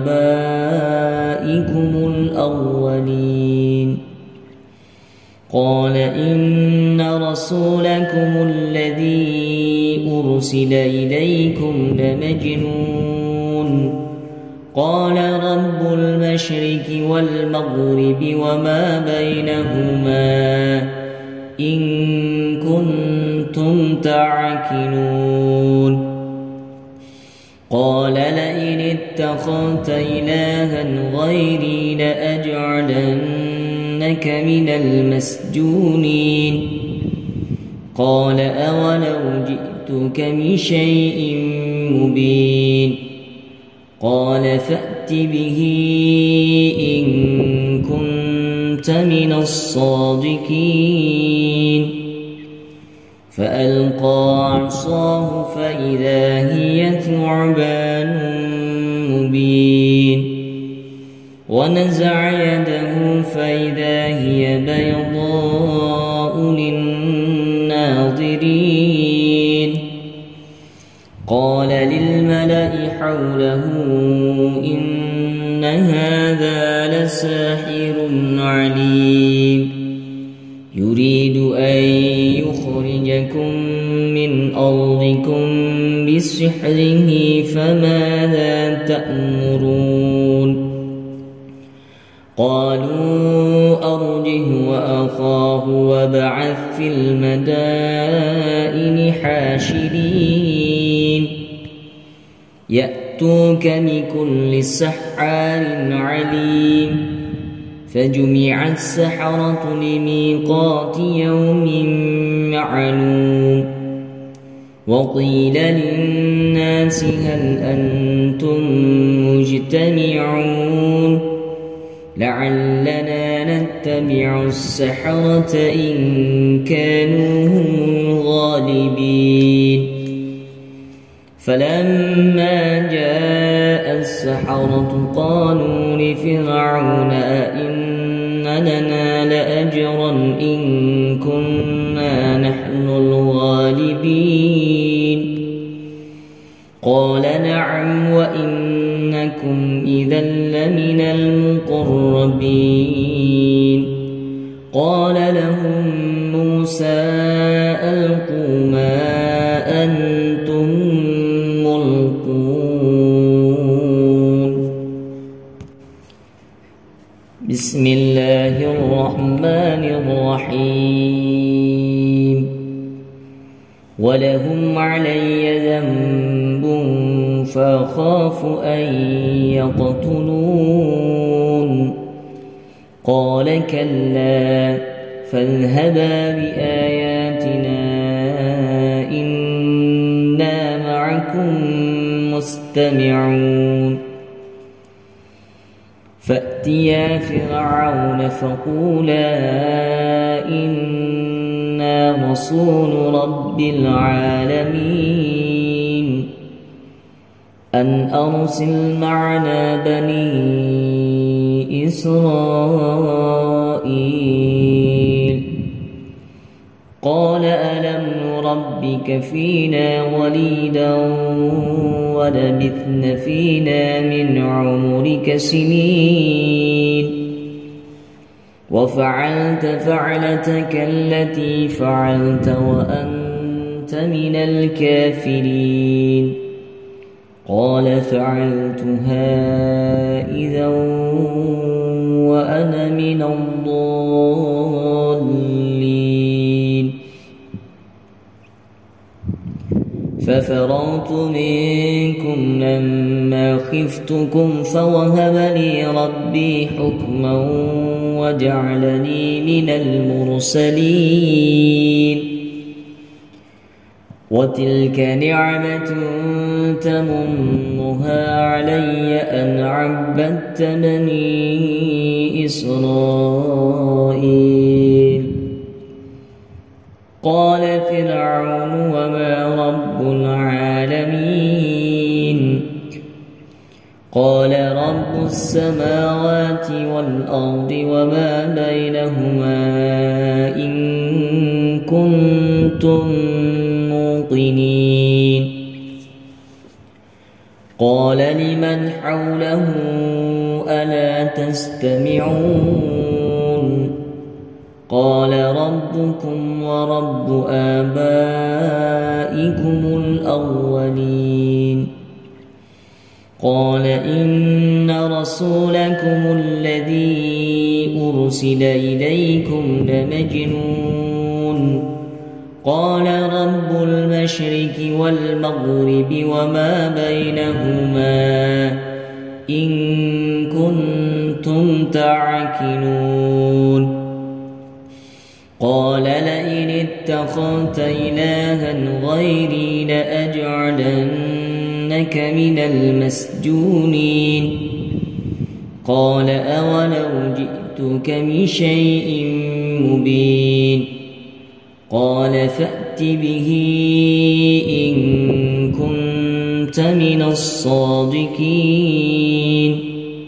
آبائكم الأولين قال إن رسولكم الذي أرسل إليكم لمجنون قال رب المشرك والمغرب وما بينهما إن كنتم تعقلون قال لئن اتخذت إلها غيري لأجعلنك من المسجونين قال أولو جئتك بشيء مبين قال فأت به إن كنت من الصادقين فألقى عصاه فإذا هي ثعبان مبين ونزع يده فإذا هي بيضاء للناظرين قال للملأ حوله إن هذا لساحر عليم يريد أن يخرجكم من أرضكم بسحره فماذا تأمرون قالوا أرجه وأخاه وابعث في المدائن حاشرين يأتوك بكل سحار عليم فجمع السحرة لميقات يوم معلوم وقيل للناس هل أنتم مجتمعون لعلنا نتبع السحرة إن كانوا هم الغالبين فلما جاء السحرة قالوا لفرعون أئن لنا لأجرا إن كنا نحن الغالبين قال نعم وإنكم إذا لمن المقربين قال لهم موسى ألقوا ما أنتم ملقون بسم الله الرحمن الرحيم ولهم علي ذنب فأخاف أن يقتلون قال كلا فاذهبا بآياتنا إنا معكم مستمعون فأتيا فرعون فقولا إنا رسول رب العالمين أن أرسل معنا بني إسرائيل قال ألم نربك فينا وليدا ولبثن فينا من عمرك سنين وفعلت فعلتك التي فعلت وأنت من الكافرين قال فعلتها إذا وأنا من الضالين ففررت منكم لما خفتكم فوهب لي ربي حكما وجعلني من المرسلين وتلك نعمة تمنها علي أن عبدت بني إسرائيل قال فرعون وما رب العالمين قال رب السماوات والأرض وما بينهما إن كنتم موقنين قال لمن حوله ألا تستمعون قال ربكم ورب آبائكم الأولين قال إن رسولكم الذي أرسل إليكم لمجنون قال رب المشرق والمغرب وما بينهما إن كنتم تعقلون قال لئن اتخذت إلها غيري لأجعلنك من المسجونين قال أولو جئتك بشيء مبين قال فأت به إن كنت من الصادقين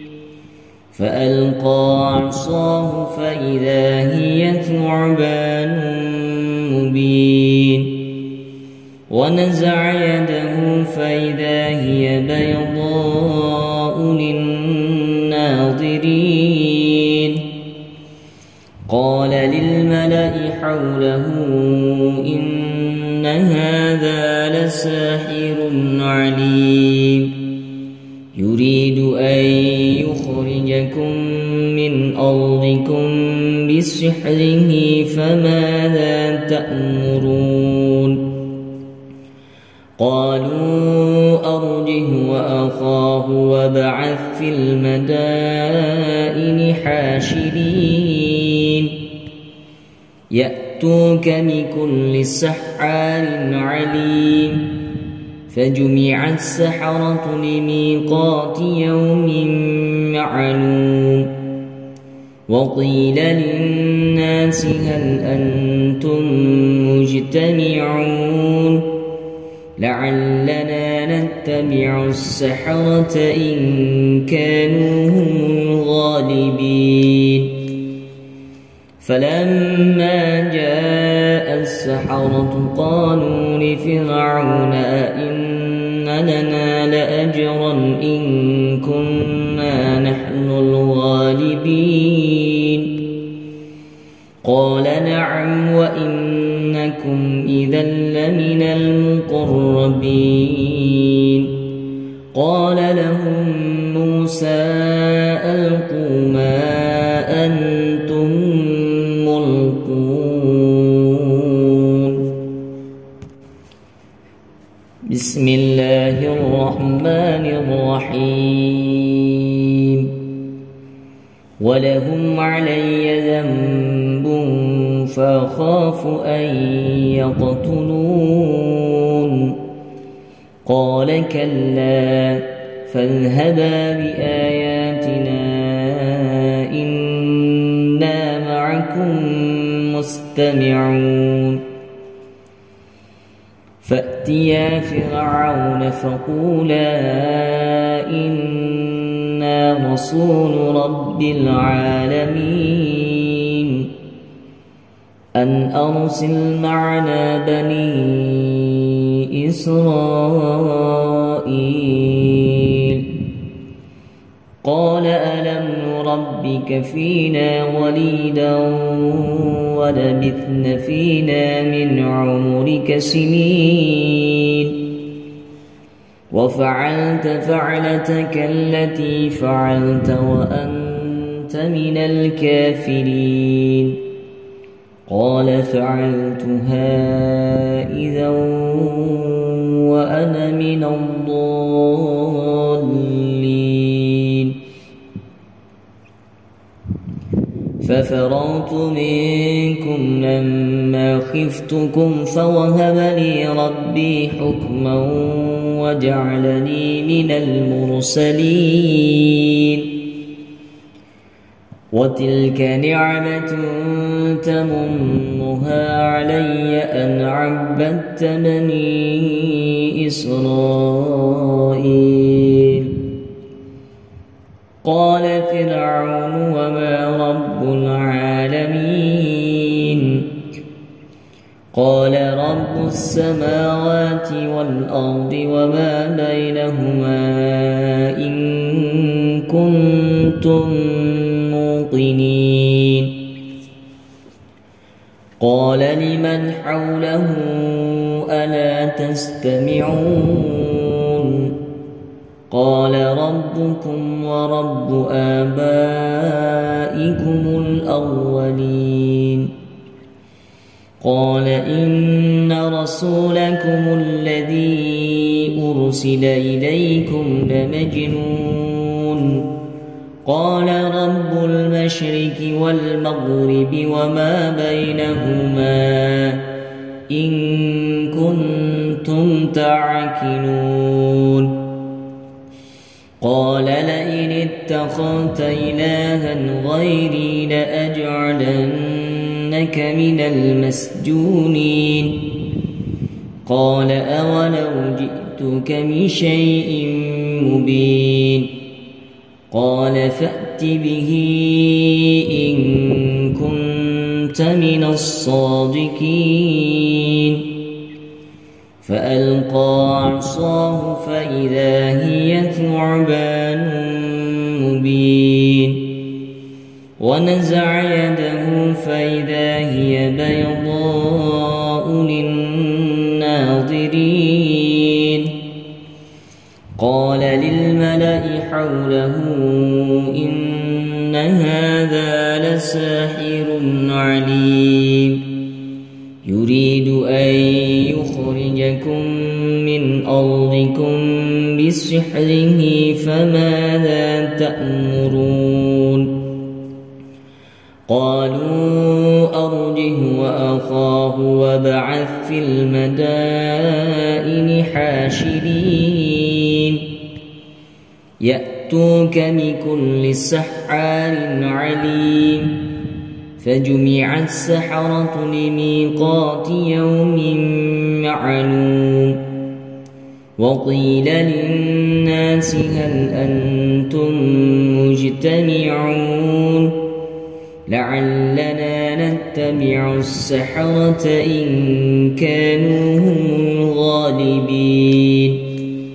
فألقى عصاه فإذا هي ثعبان مبين ونزع يده فإذا هي بيضاء للناظرين قال للملأ حوله إن هذا لساحر عليم يريد أن يخرجكم من أرضكم بسحره فماذا تأمرون قالوا أرجه وأخاه وابعث في المدائن حاشرين يأتوك بكل سحار عليم فجمع السحرة لميقات يوم معلوم وقيل للناس هل أنتم مجتمعون لعلنا نتبع السحرة إن كانوا هم الغالبين فلما جاء السحرة قالوا لفرعون أئن لنا لأجرا إن كنا نحن الغالبين قال نعم وإنكم إذا لمن المقربين قال لهم موسى ألقوا ما أنتم ملقون بسم الله الرحمن الرحيم ولهم علي ذنب فأخاف أن يقتلون قال كلا فاذهبا بآياتنا إنا معكم مستمعون فأتيا فرعون فقولا إنا رسول رب العالمين أن أرسل معنا بني إسرائيل قال ألم نربك فينا وليدا ولبثن فينا من عمرك سنين وفعلت فعلتك التي فعلت وأنت من الكافرين قال فعلتها إذا وأنا من الضالين ففررت منكم لما خفتكم فوهب لي ربي حكما وجعلني من المرسلين وتلك نعمة تمنها علي أن عبدت بني إسرائيل قال فرعون وما رب العالمين قال رب السماوات والأرض وما بينهما إن كنتم موقنين قال لمن حوله ألا تستمعون قال ربكم ورب آبائكم الأولين قال إن رسولكم الذي أرسل إليكم لمجنون قال رب المشرق والمغرب وما بينهما إن كنتم تعقلون قال لئن اتخذت إلها غيري لأجعلنك من المسجونين قال أولو جئتك بشيء مبين قال فأت به إن كنت من الصادقين فألقى عصاه فإذا هي ثعبان مبين ونزع يده فإذا هي بيضاء للناظرين قال للملأ حوله إن هذا لساحر عليم يريد أن يخرجكم من أرضكم بسحره فماذا تأمرون قالوا أرجه وأخاه وابعث في المدائن حاشرين يأتوك بكل سحار عليم فجمع السحرة لميقات يوم معلوم وقيل للناس هل أنتم مجتمعون لعلنا نتبع السحرة إن كانوا هم الغالبين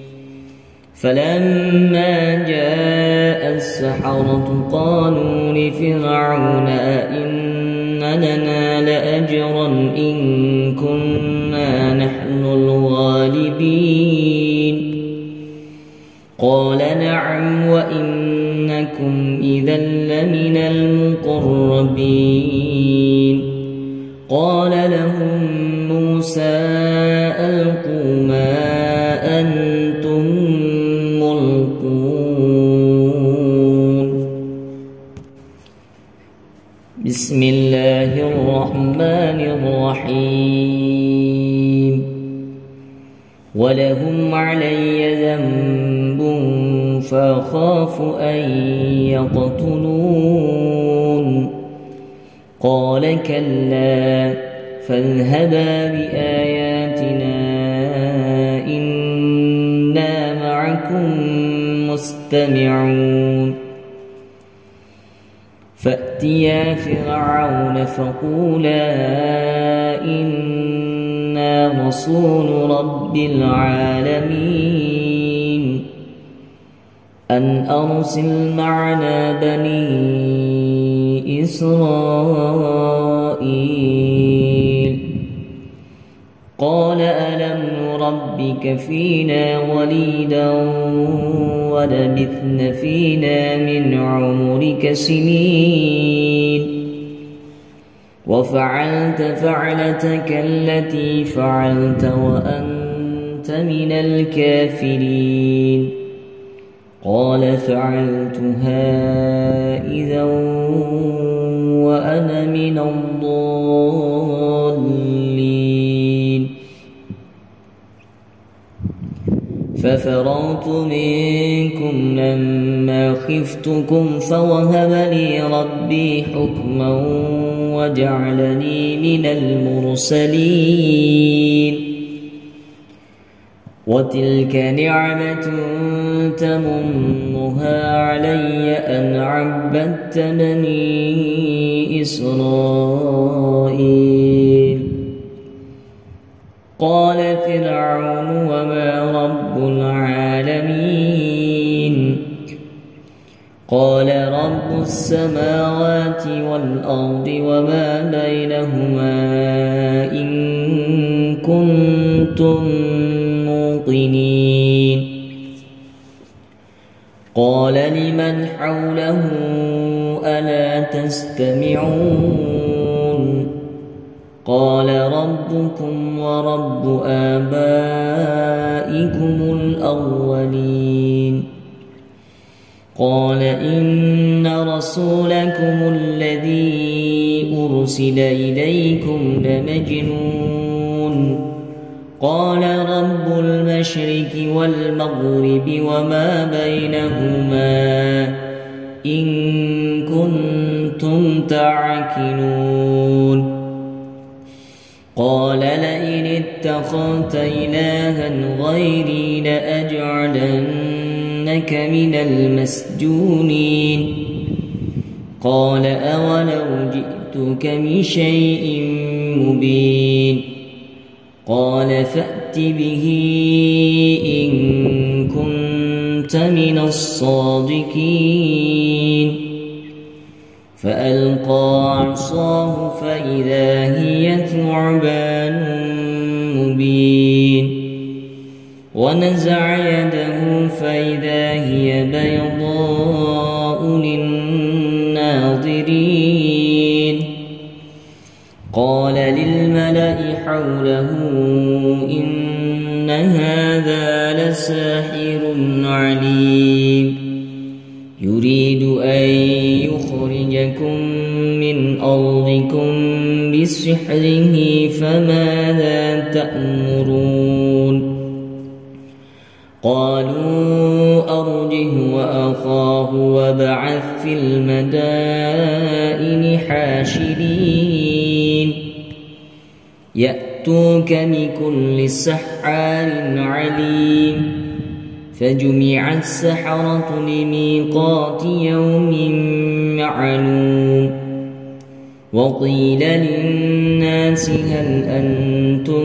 فلما جاء السحرة قالوا لفرعون أئن لنا لأجرا إن كنا نحن الغالبين قال نعم وإنكم إذا لمن المقربين قال لهم موسى ألقوا ما أنتم ملقون بسم الله الرحمن الرحيم ولهم علي ذنب فأخاف أن يقتلون قال كلا فاذهبا بآياتنا إنا معكم مستمعون فأتيا فرعون فقولا إنا رسول رب العالمين أن أرسل معنا بني إسرائيل قال ألم نربك فينا وليدا ولبثن فينا من عمرك سنين وفعلت فعلتك التي فعلت وأنت من الكافرين قال فعلتها إذا وأنا من الضالين ففررت منكم لما خفتكم فوهب لي ربي حكما وجعلني من المرسلين وتلك نعمة تمنها علي أن عبدت بني إسرائيل قال فرعون وما رب العالمين قال رب السماوات والأرض وما بينهما إن كنتم موقنين قال لمن حوله ألا تستمعون قال ربكم ورب آبائكم الأولين قال إن رسولكم الذي أرسل إليكم لمجنون قال رب المشرق والمغرب وما بينهما إن كنتم تعقلون قال لئن اتخذت إلها غيري لأجعلنك من المسجونين قال أولو جئتك بشيء مبين قال فأت به إن كنت من الصادقين فألقى عصاه فإذا هي ثعبان مبين ونزع يده فإذا هي بيضاء للناظرين قال للملأ حوله إن هذا لساحر عليم يريد أن يخرجكم من أرضكم بسحره فماذا تأمرون قالوا أرجه وأخاه وابعث في المدائن حاشرين يأتوك بكل سحر بسحار عليم فجمع السحرة لميقات يوم معلوم وقيل للناس هل أنتم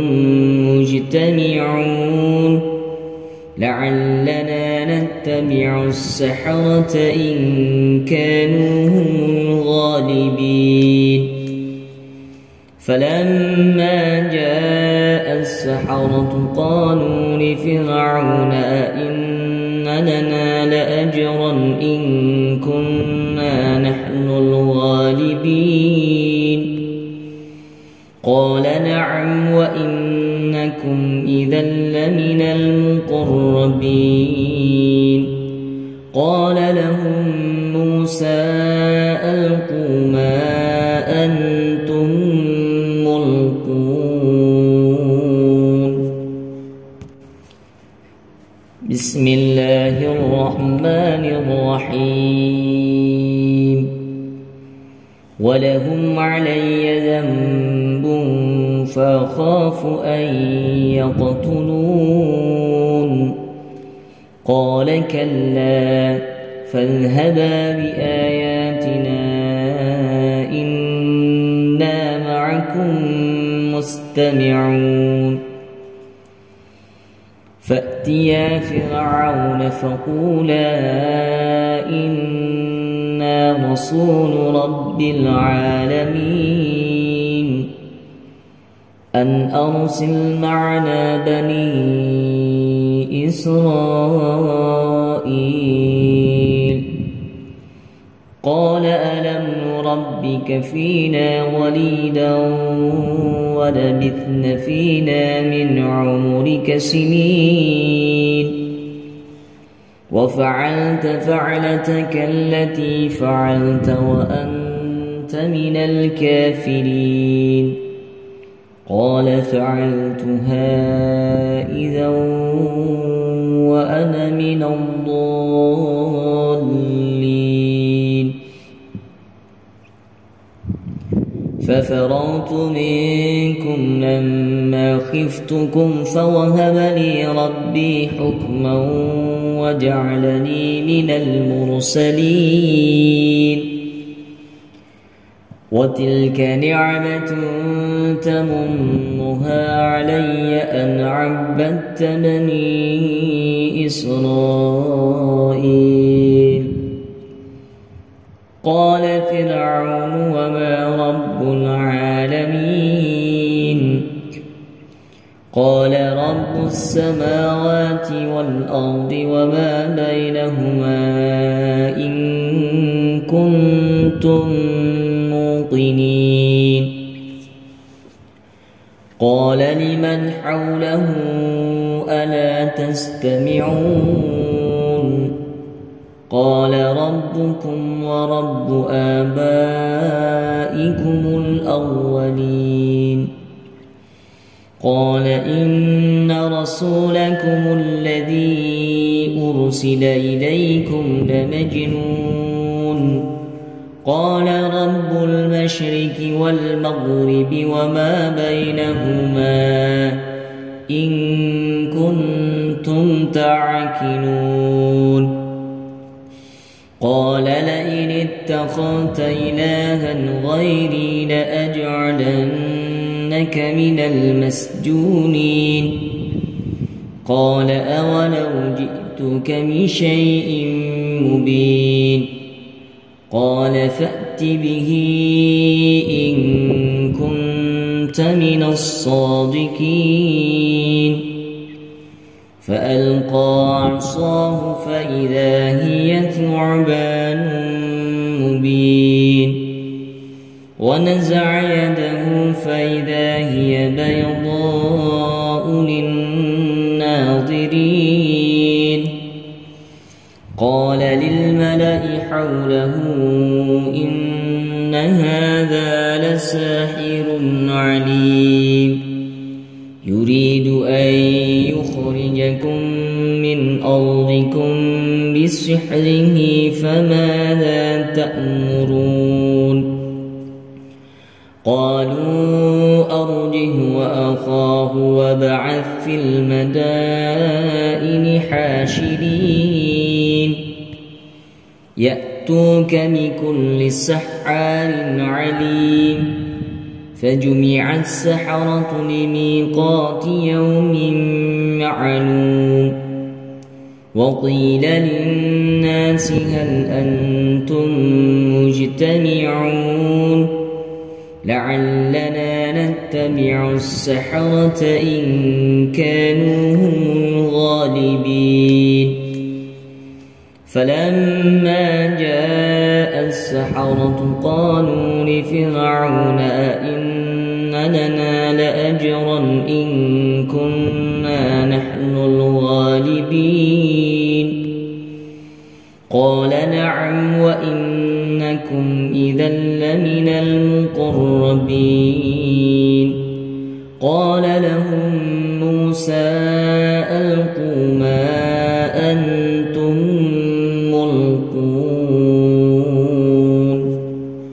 مجتمعون لعلنا نتبع السحرة إن كانوا هم الغالبين فلما جاء السحرة قالوا لفرعون أئن لنا لأجرا إن كنا نحن الغالبين قال نعم وإنكم إذا لمن المقربين قال لهم موسى ألقوا ما أنتم ملقون بسم الله الرحمن الرحيم ولهم علي ذنب فأخاف أن يقتلون قال كلا فاذهبا بآياتنا إنا معكم مستمعون فأتيا فرعون فقولا إنا رسول رب العالمين أن أرسل معنا بني إسرائيل قال ألم نربك فينا وليدا ولبثن فينا من عمرك سنين وفعلت فعلتك التي فعلت وأنت من الكافرين قال فعلتها إذا وأنا من الضالين ففررت منكم لما خفتكم فوهب لي ربي حكما وجعلني من المرسلين وتلك نعمة تمنها علي أن عبدت بني إسرائيل قال فرعون وما رب العالمين قال رب السماوات والأرض وما بينهما إن كنتم موقنين قال لمن حوله ألا تستمعون قال ربكم ورب آبائكم الأولين قال إن رسولكم الذي أرسل إليكم لمجنون قال رب المشرق والمغرب وما بينهما إن كنتم تعقلون قال لئن اتخذت إلها غيري لأجعلنك من المسجونين قال أولو جئتك بشيء مبين قال فأت به إن كنت من الصادقين فألقى عصاه فإذا هي ثعبان مبين ونزع يده فإذا هي بيضاء للناظرين قال للملأ حوله إن هذا لساحر عليم يريد أن يخرجكم من أرضكم بسحره فماذا تأمرون قالوا أرجه وأخاه وابعث في المدائن حاشرين يأتوك بكل سحار عليم فجمع السحرة لميقات يوم معلوم وقيل للناس هل أنتم مجتمعون لعلنا نتبع السحرة إن كانوا هم الغالبين فلما جاء السحرة قالوا لفرعون أئن لنا لأجرا إن كنا نحن الغالبين قال نعم وإنكم إذا لمن المقربين قال لهم موسى ألقوا ما أنتم ملقون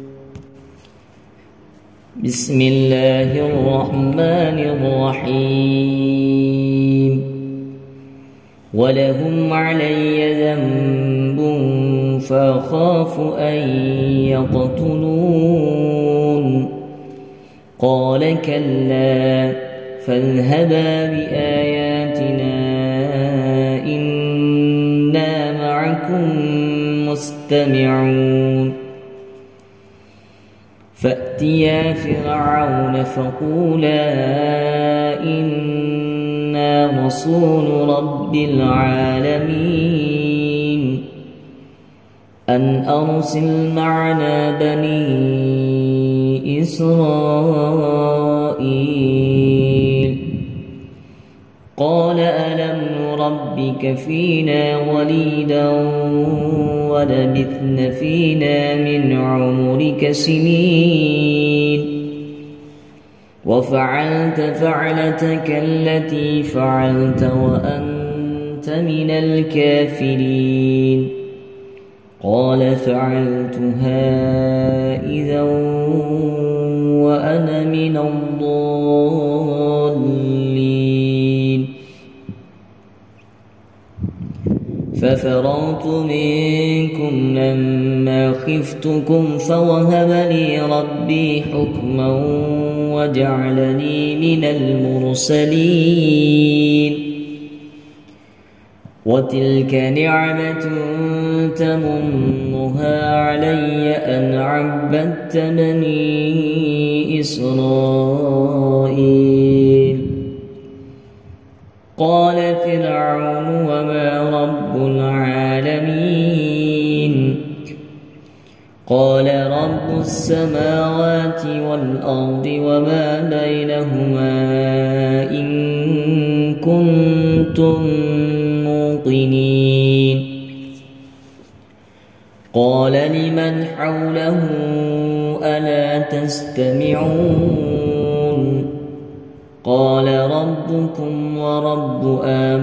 بسم الله الرحمن الرحيم ولهم علي ذنب فأخاف أن يقتلون قال كلا فاذهبا بآياتنا إنا معكم مستمعون فأتيا فرعون فقولا إنا رسول رب العالمين أن أرسل معنا بني إسرائيل قال ألم نربك فينا وليدا ولبثن فينا من عمرك سنين وفعلت فعلتك التي فعلت وأنت من الكافرين قال فعلتها إذا وأنا من الضالين ففررت منكم لما خفتكم فوهب لي ربي حكما وجعلني من المرسلين وتلك نعمة تمنها علي أن عبدت بني إسرائيل قال فرعون وما رب العالمين قال رب السماوات والأرض وما بينهما إن كنتم موقنين قال لمن حوله ألا تستمعون قال ربكم ورب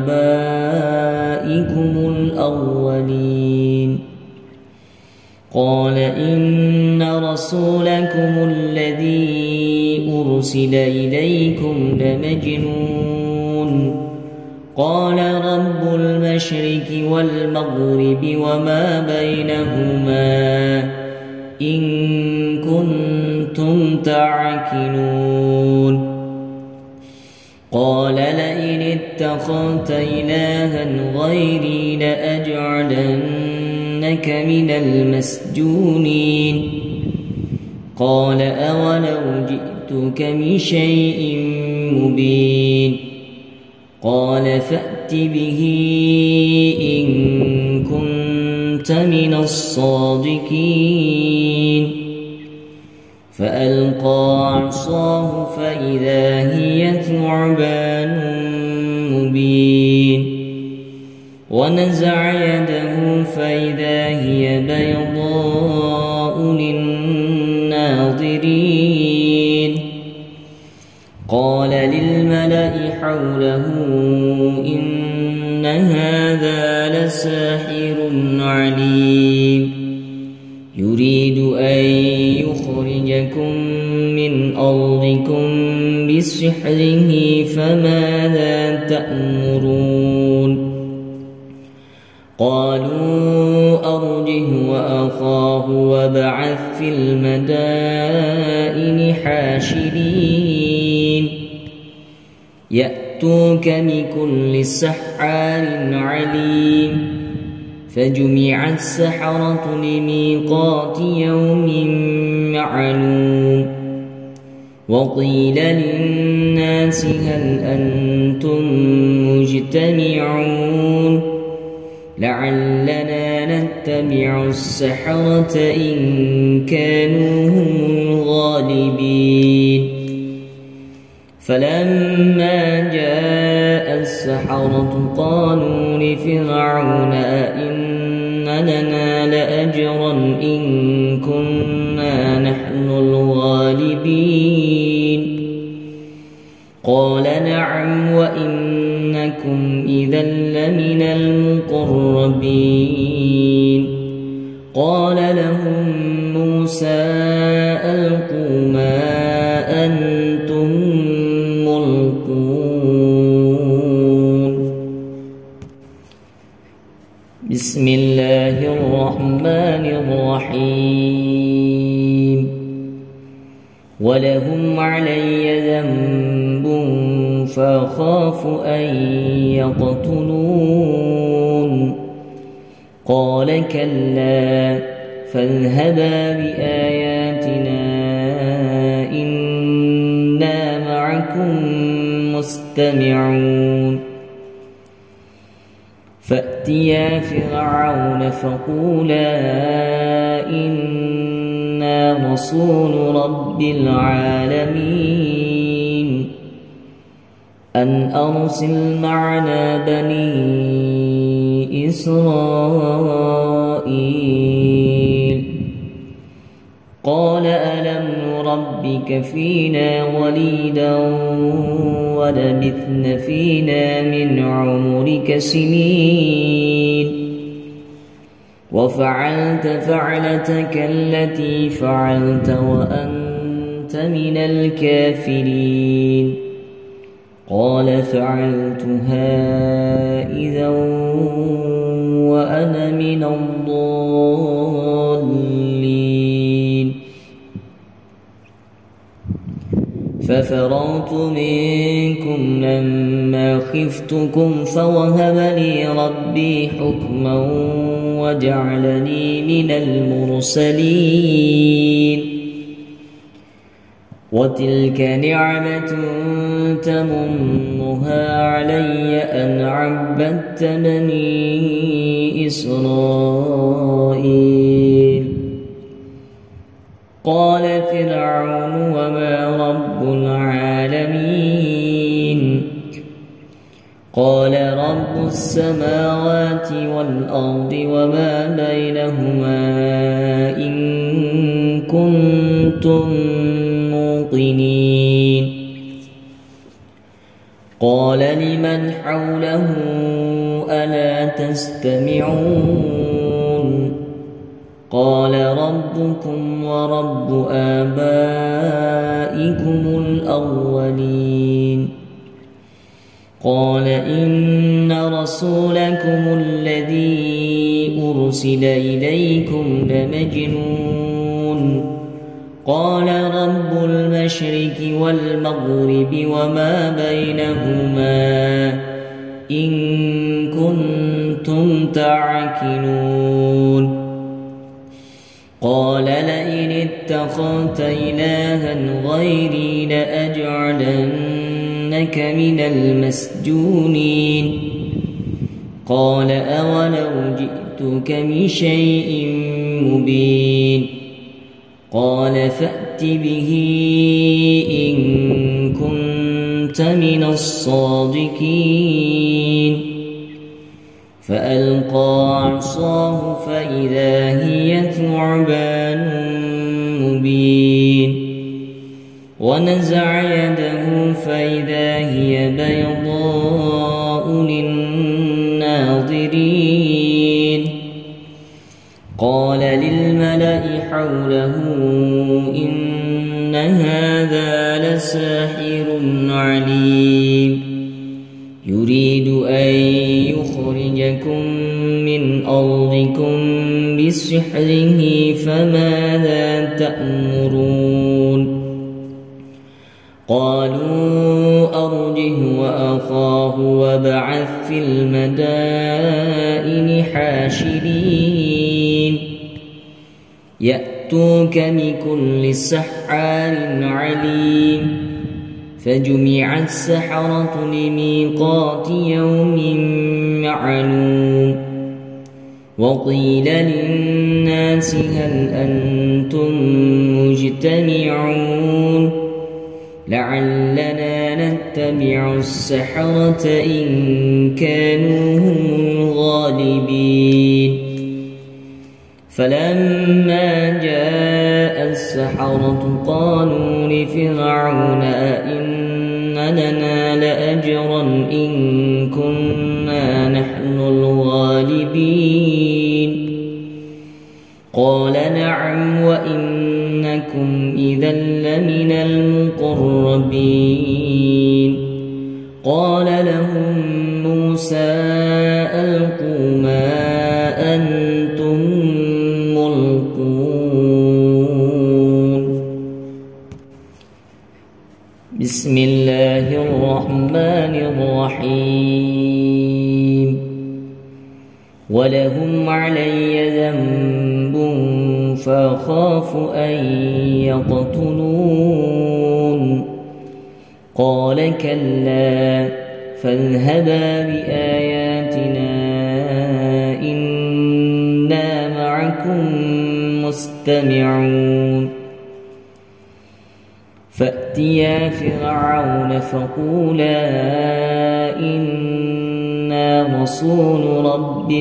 آبائكم الأولين قال إن رسولكم الذي أرسل إليكم لمجنون قال رب المشرق والمغرب وما بينهما إن كنتم تعقلون قال لئن اتخذت إلها غيري لأجعلنك من المسجونين قال أولو جئتك بشيء مبين قال فأت به إن كنت من الصادقين فألقى عصاه فإذا هي ثعبان مبين ونزع يده فإذا هي بيضاء للناظرين قال للملأ حوله إن هذا لساحر عليم يريد أن يخرجكم من أرضكم بسحره فماذا تأمرون قالوا أرجه وأخاه وابعث في المدائن حاشرين يأتوك بكل سحار عليم فجمع السحرة لميقات يوم معلوم وقيل للناس هل أنتم مجتمعون لعلنا نتبع السحرة إن كانوا هم الغالبين فلما جاء السحرة قالوا لفرعون أئن لنا لأجرا إن كنا نحن الغالبين قال نعم وإنكم إذا لمن المقربين قال لهم موسى ألقوا ما أنتم ملقون بسم الله الرحمن الرحيم ولهم علي ذنب فأخاف أن يقتلون قال كلا فاذهبا بآياتنا إنا معكم مستمعون فأتيا فرعون فقولا إنا رسول رب العالمين أن أرسل معنا بني إسرائيل قال ألم نربك فينا وليدا ولبثن فينا من عمرك سنين وفعلت فعلتك التي فعلت وأنت من الكافرين قال فعلتها إذا وأنا من الضالين ففررت منكم لما خفتكم فوهب لي ربي حكما وجعلني من المرسلين وتلك نعمة تمنها علي أن عبدت بني إسرائيل قال فرعون وما رب العالمين قال رب السماوات والأرض وما بينهما إن كنتم موقنين قال لمن حوله ألا تستمعون قال ربكم ورب آبائكم الأولين قال إن رسولكم الذي أرسل إليكم لمجنون قال رب المشرق والمغرب وما بينهما إن كنتم تعقلون قال لئن اتخذت إلها غيري لأجعلنك من المسجونين قال أولو جئتك بشيء مبين قال فأت به إن كنت من الصادقين فألقى عصاه فإذا هي ثعبان مبين ونزع يده فإذا هي بيضاء للناظرين قال للملأ حوله إن هذا لساحر عليم يريد أن يخرجكم من أرضكم بسحره فماذا تأمرون قالوا أرجه وأخاه وابعث في المدائن حاشرين يأتوك بكل سحار عليم فجمع السحرة لميقات يوم معلوم وقيل للناس هل أنتم مجتمعون لعلنا نتبع السحرة إن كانوا هم الغالبين فلما جاء السحرة قالوا لفرعون أئن لنا لأجرا إن كنا نحن الغالبين قال نعم وإنكم إذا لمن المقربين قال لهم موسى ألقوا ما أنتم ملقون بسم الله الرحمن الرحيم ولهم علي ذنب فأخاف أن يقتلون قال كلا فاذهبا بآياتنا إنا معكم مستمعون فأتيا فرعون فقولا إنا رسول رب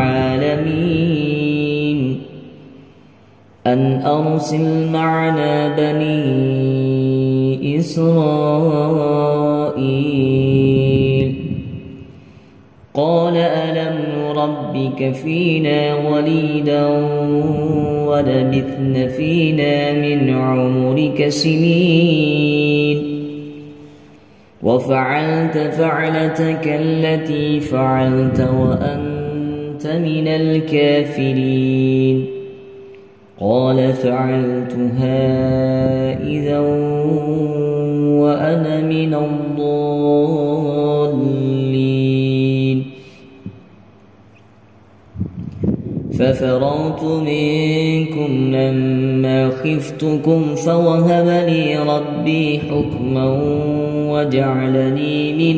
العالمين أن أرسل معنا بني إسرائيل قال ألم نربك فينا وليدا ولبثن فينا من عمرك سنين وفعلت فعلتك التي فعلت وأنت من الكافرين قال فعلتها إذا وأنا من الضالين ففررت منكم لما خفتكم فوهب لي ربي حكما وجعلني من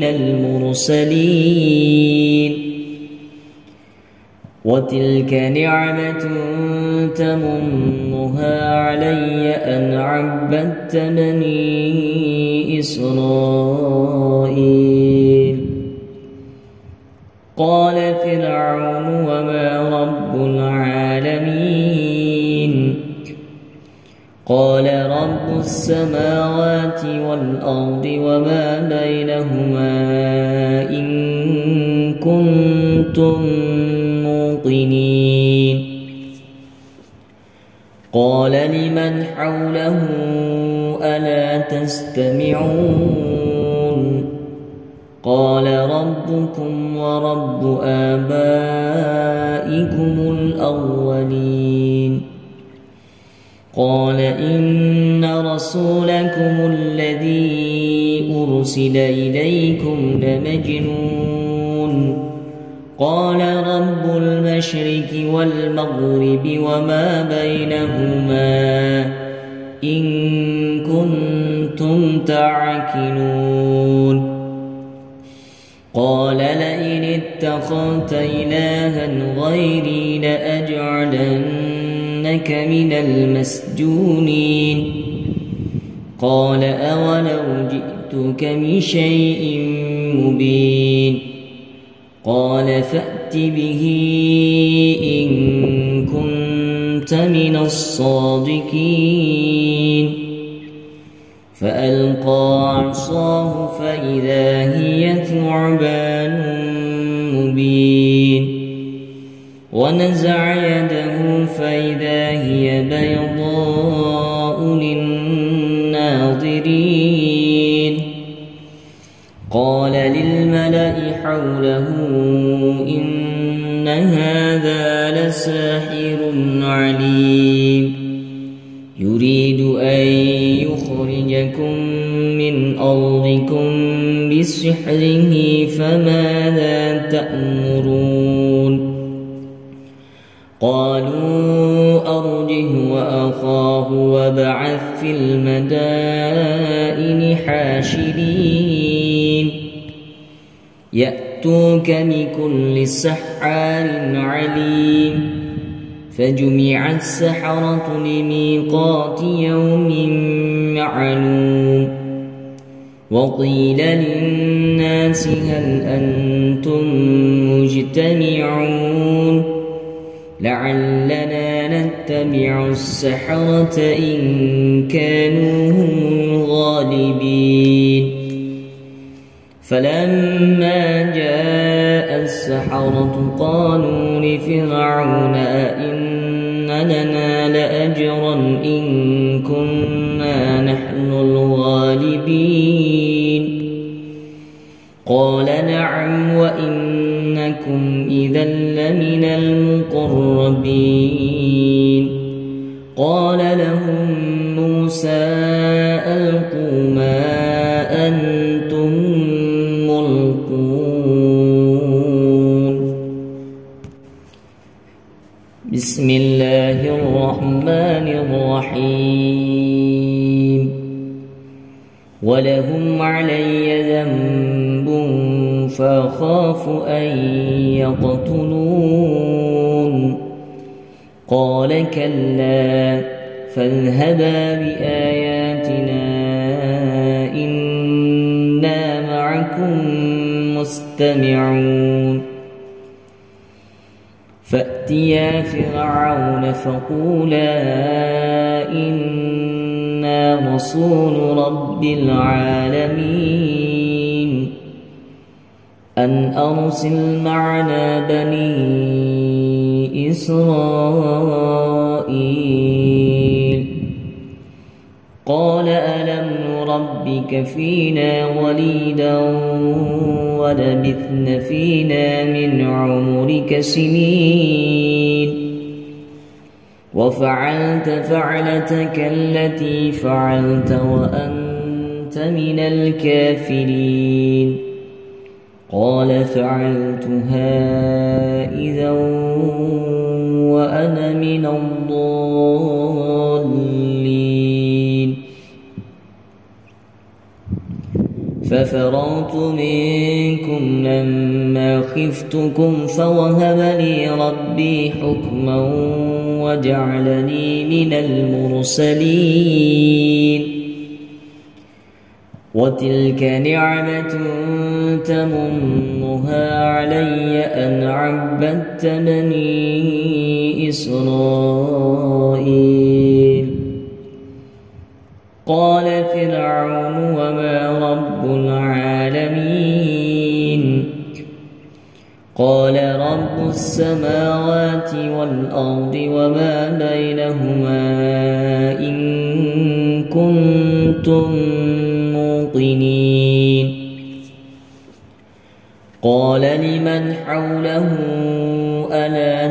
المرسلين وتلك نعمة تمنها علي أن عبدت بني إسرائيل قال فرعون وما رب العالمين قال رب السماوات والأرض وما بينهما إن كنتم موقنين قال لمن حوله ألا تستمعون قال ربكم ورب آبائكم الأولين قال إن رسولكم الذي أرسل إليكم لمجنون قال رب المشرق والمغرب وما بينهما إن كنتم تعقلون قال لئن اتخذت إلها غيري لأجعلنك من المسجونين قال أولو جئتك بشيء مبين قال فأت به إن كنت من الصادقين فألقى عصاه فإذا هي ثعبان مبين ونزع يده فإذا هي بيضاء للناظرين قال للملأ حوله إن هذا لساحر عليم يريد أن يخرجكم من أرضكم بسحره فماذا تأمرون قالوا أرجه وأخاه وابعث في المدائن حاشرين يأتوك بكل سحار عليم فجمع السحرة لميقات يوم معلوم وقيل للناس هل أنتم مجتمعون لعلنا نتبع السحرة إن كانوا هم الغالبين فلما جاء السحرة قالوا لفرعون أئن لنا لأجرا إن كنا نحن الغالبين قال نعم وإنكم إذا لمن المقربين قال لهم موسى ألقوا ما أنتم ملقون بسم الله الرحمن الرحيم ولهم علي ذنب فأخاف أن يقتلون قال كلا فاذهبا بآياتنا إنا معكم مستمعون فأتيا فرعون فقولا إنا رسول رب العالمين أن أرسل معنا بني إسرائيل قال ألم نربك فينا وليدا ولبثن فينا من عمرك سنين وفعلت فعلتك التي فعلت وأنت من الكافرين قال فعلتها إذا وأنا من الضالين ففررت منكم لما خفتكم فوهب لي ربي حكما وجعلني من المرسلين وتلك نعمة تمنها علي أن عبدت بني إسرائيل قال فرعون وما رب العالمين قال رب السماوات والأرض وما بينهما إن كنتم موقنين قال لمن حوله ألا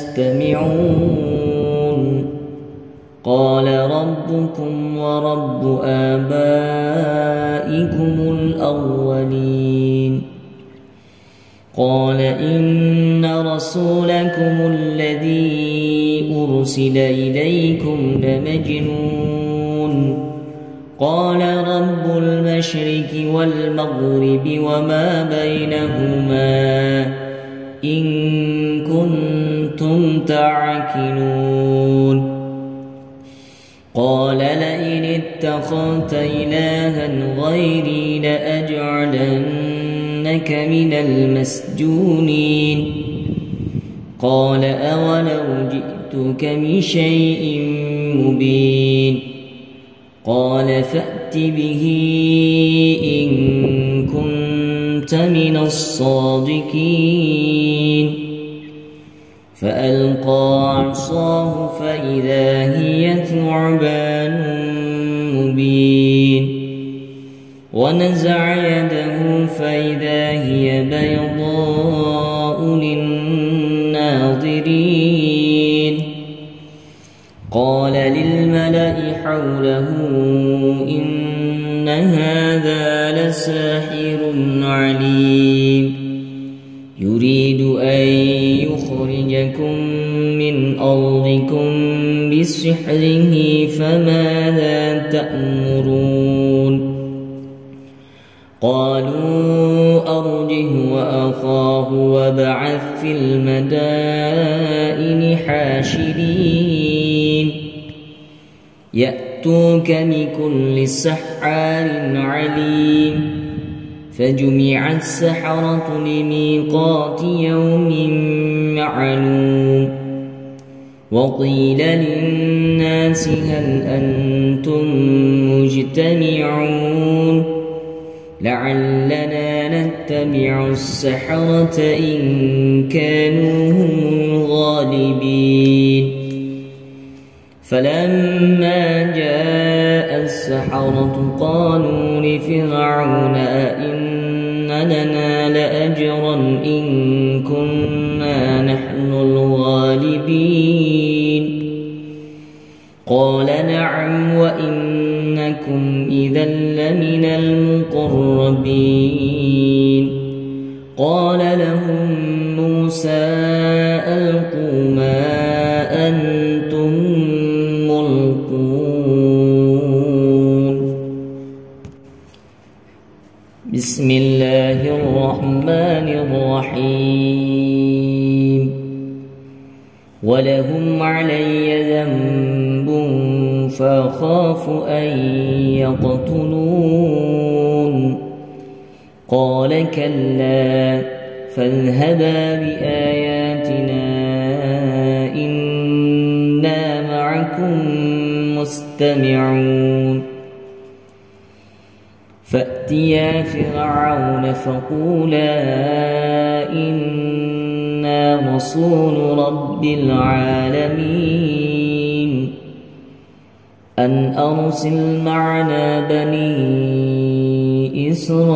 تستمعون قال ربكم ورب آبائكم الأولين قال إن رسولكم الذي أرسل إليكم لمجنون قال رب المشرك والمغرب وما بينهما إن كنتم تعقلون قال لئن اتخذت إلها غيري لأجعلنك من المسجونين قال أولو جئتك بشيء مبين قال فأت به إن كنت من الصادقين فألقى عصاه فإذا هي ثعبان مبين ونزع يده فإذا هي بيضاء للناظرين قال للملأ حوله إن هذا لساحر عليم يريد أن يخرجكم من أرضكم بسحره فماذا تأمرون قالوا أرجه وأخاه وابعث في المدائن حاشرين يأتوك بكل سحار عليم فجمع السحرة لميقات يوم معلوم وقيل للناس هل أنتم مجتمعون لعلنا نتبع السحرة إن كانوا هم الغالبين فلما جاء السحرة قالوا لفرعون أئن لنا لأجرا إن كنا نحن الغالبين قال نعم وإنكم إذا لمن المقربين قال لهم موسى ألقوا ما أنتم ملقون بسم الله الرحمن الرحيم ولهم علي ذنب فأخاف أن يقتلون قال كلا فاذهبا بآياتنا إنا معكم مستمعون فأتيا فرعون فقولا إنا رسول رب العالمين أن أرسل معنا بني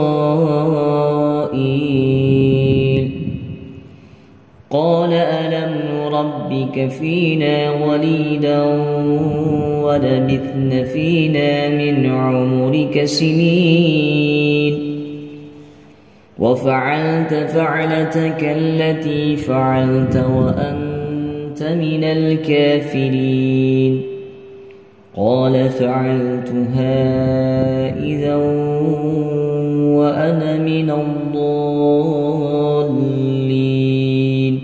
إسرائيل قال ألم نربك فينا وليدا ولبثن فينا من عمرك سنين وفعلت فعلتك التي فعلت وأنت من الكافرين قال فعلتها إذا وأنا من الضالين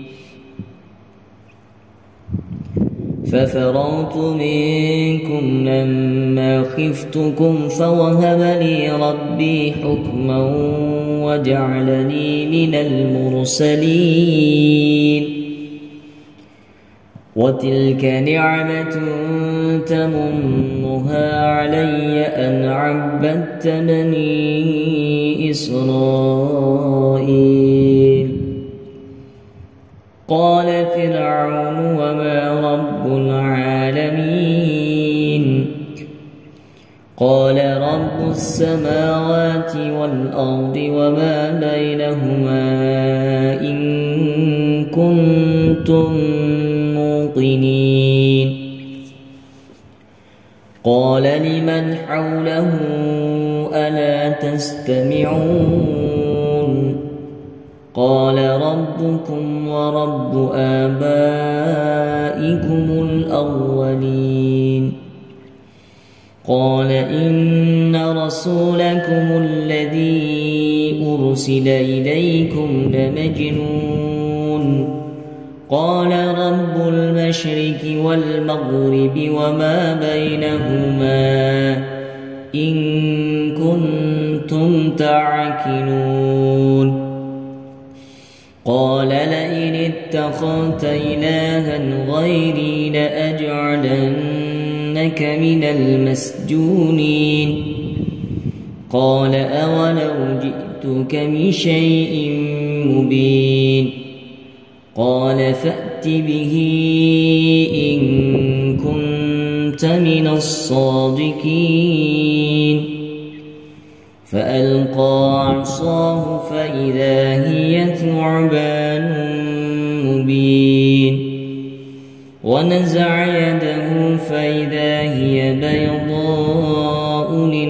ففررت منكم لما خفتكم فوهب لي ربي حكما وجعلني من المرسلين وتلك نعمة تمنها علي أن عبدت بني إسرائيل قال فرعون وما رب العالمين قال رب السماوات والأرض وما بينهما إن كنتم موقنين قال لمن حوله ألا تستمعون قال ربكم ورب آبائكم الأولين قال إن رسولكم الذي أرسل إليكم لمجنون قال رب المشرق والمغرب وما بينهما إن كنتم تعقلون قال لئن اتخذت إلها غيري لأجعلنك من المسجونين قال أولو جئتك بشيء مبين قال فأت به إن كنت من الصادقين فألقى عصاه فإذا هي ثعبان مبين ونزع يده فإذا هي بيضاء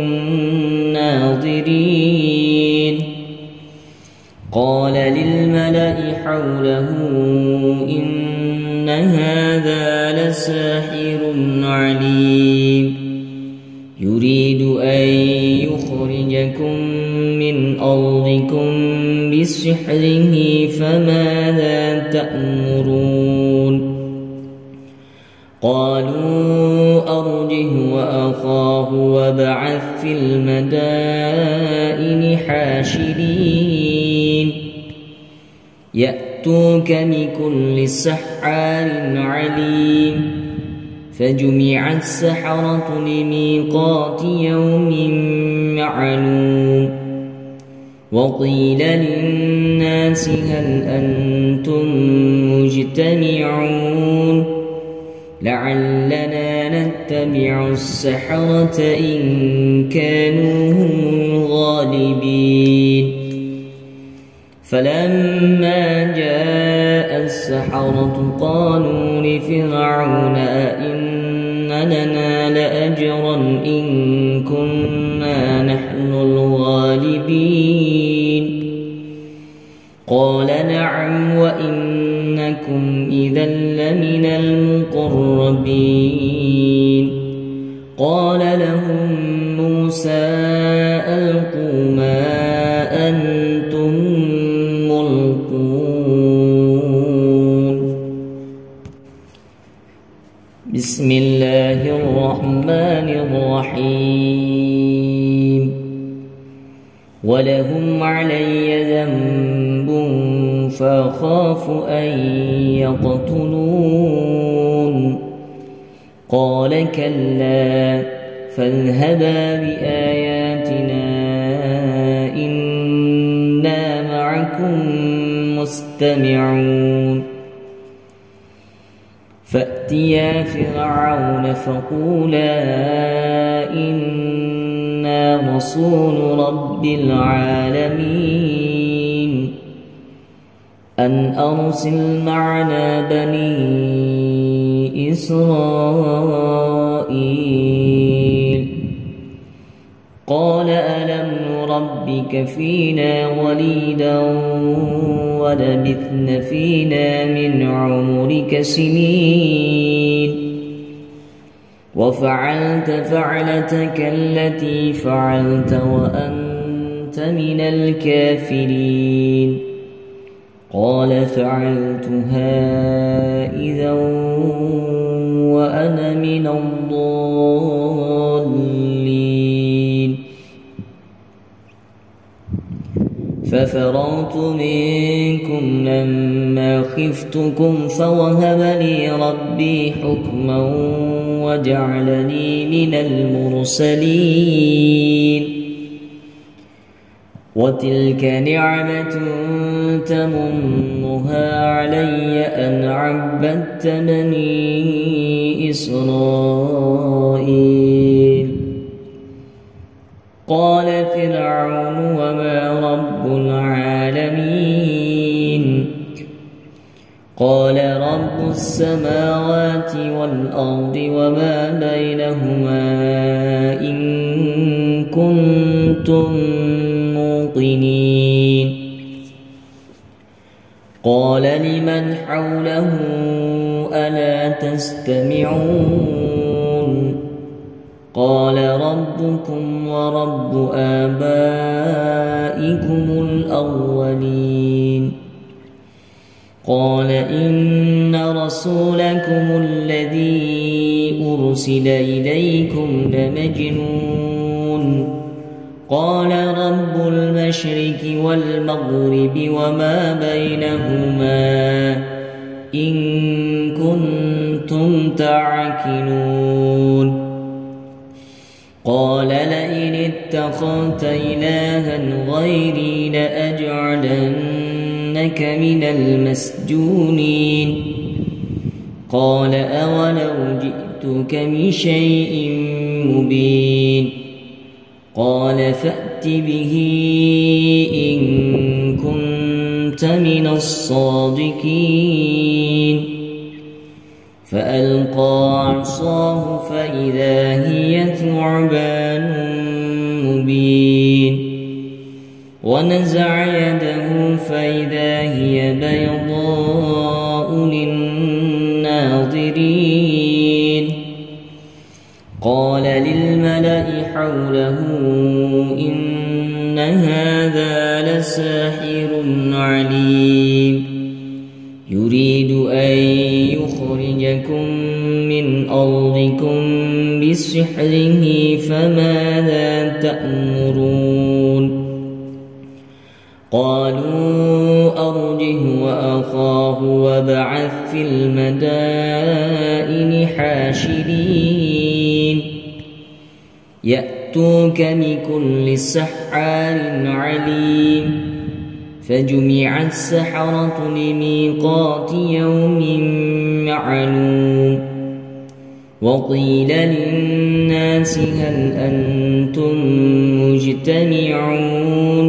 للناظرين قال للملأ حوله إن هذا لساحر عليم يريد أن يخرجكم من أرضكم بسحره فماذا تأمرون قالوا أرجه وأخاه وابعث في المدائن حاشرين يأتوك بكل سحار عليم فجمع السحرة لميقات يوم معلوم وقيل للناس هل أنتم مجتمعون لعلنا نتبع السحرة إن كانوا هم الغالبين فلما جاء السحرة قالوا لفرعون أئن لنا لأجرا إن كنا نحن الغالبين قال نعم وإنكم إذا لمن المقربين قال لهم موسى ألقوا ما أنتم ملقون بسم الله الرحمن الرحيم ولهم علي ذنب فأخاف أن يقتلون قال كلا فاذهبا بآياتنا إنا معكم مستمعون فأتيا فرعون فقولا إنا رسول رب العالمين أن أرسل معنا بني إسرائيل قال ألم نربك فينا وليدا ولبثن فينا من عمرك سنين وفعلت فعلتك التي فعلت وأنت من الكافرين قال فعلتها إذا وأنا من الضالين ففررت منكم لما خفتكم فوهب لي ربي حكما وجعلني من المرسلين وتلك نعمة تمنها علي أن عبدت بني إسرائيل قال فرعون وما رب العالمين قال رب السماوات والأرض وما بينهما إن كنتم موقنين قال لمن حوله ألا تستمعون قال ربكم ورب آبائكم الأولين قال إن رسولكم الذي أرسل إليكم لمجنون قال رب المشرك والمغرب وما بينهما إن كنتم تعقلون قال لئن اتخذت إلها غيري لأجعلنك من المسجونين قال أولو جئتك بشيء مبين قال فأت فأت به إن كنت من الصادقين فألقى عصاه فإذا هي ثعبان مبين ونزع يده فإذا هي بيضاء للناظرين قال للملأ حوله إن هذا لساحر عليم يريد أن يخرجكم من أرضكم بسحره فماذا تأمرون قالوا أرجه وأخاه وابعث في المدائن حاشرين يأتوك بكل سحار عليم فجمع السحرة لميقات يوم معلوم وقيل للناس هل أنتم مجتمعون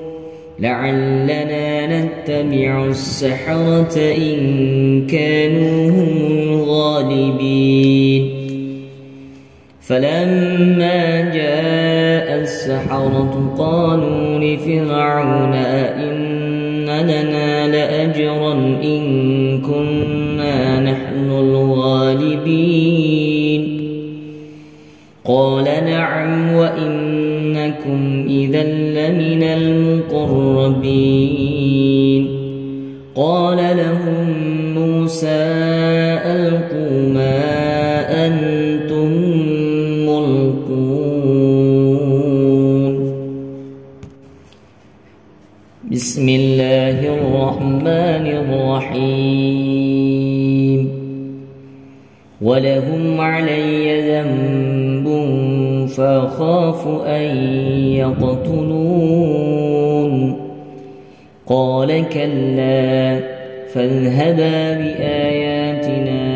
لعلنا نتبع السحرة إن كانوا هم الغالبين فلما جاء السحرة قالوا لفرعون أئن لنا لأجرا إن كنا نحن الغالبين قال نعم وإنكم إذا لمن المقربين قال لهم موسى ألقوا ما أنتم ملقون بسم الله الرحمن الرحيم ولهم علي ذنب فأخاف أن يقتلون قال كلا فاذهبا بآياتنا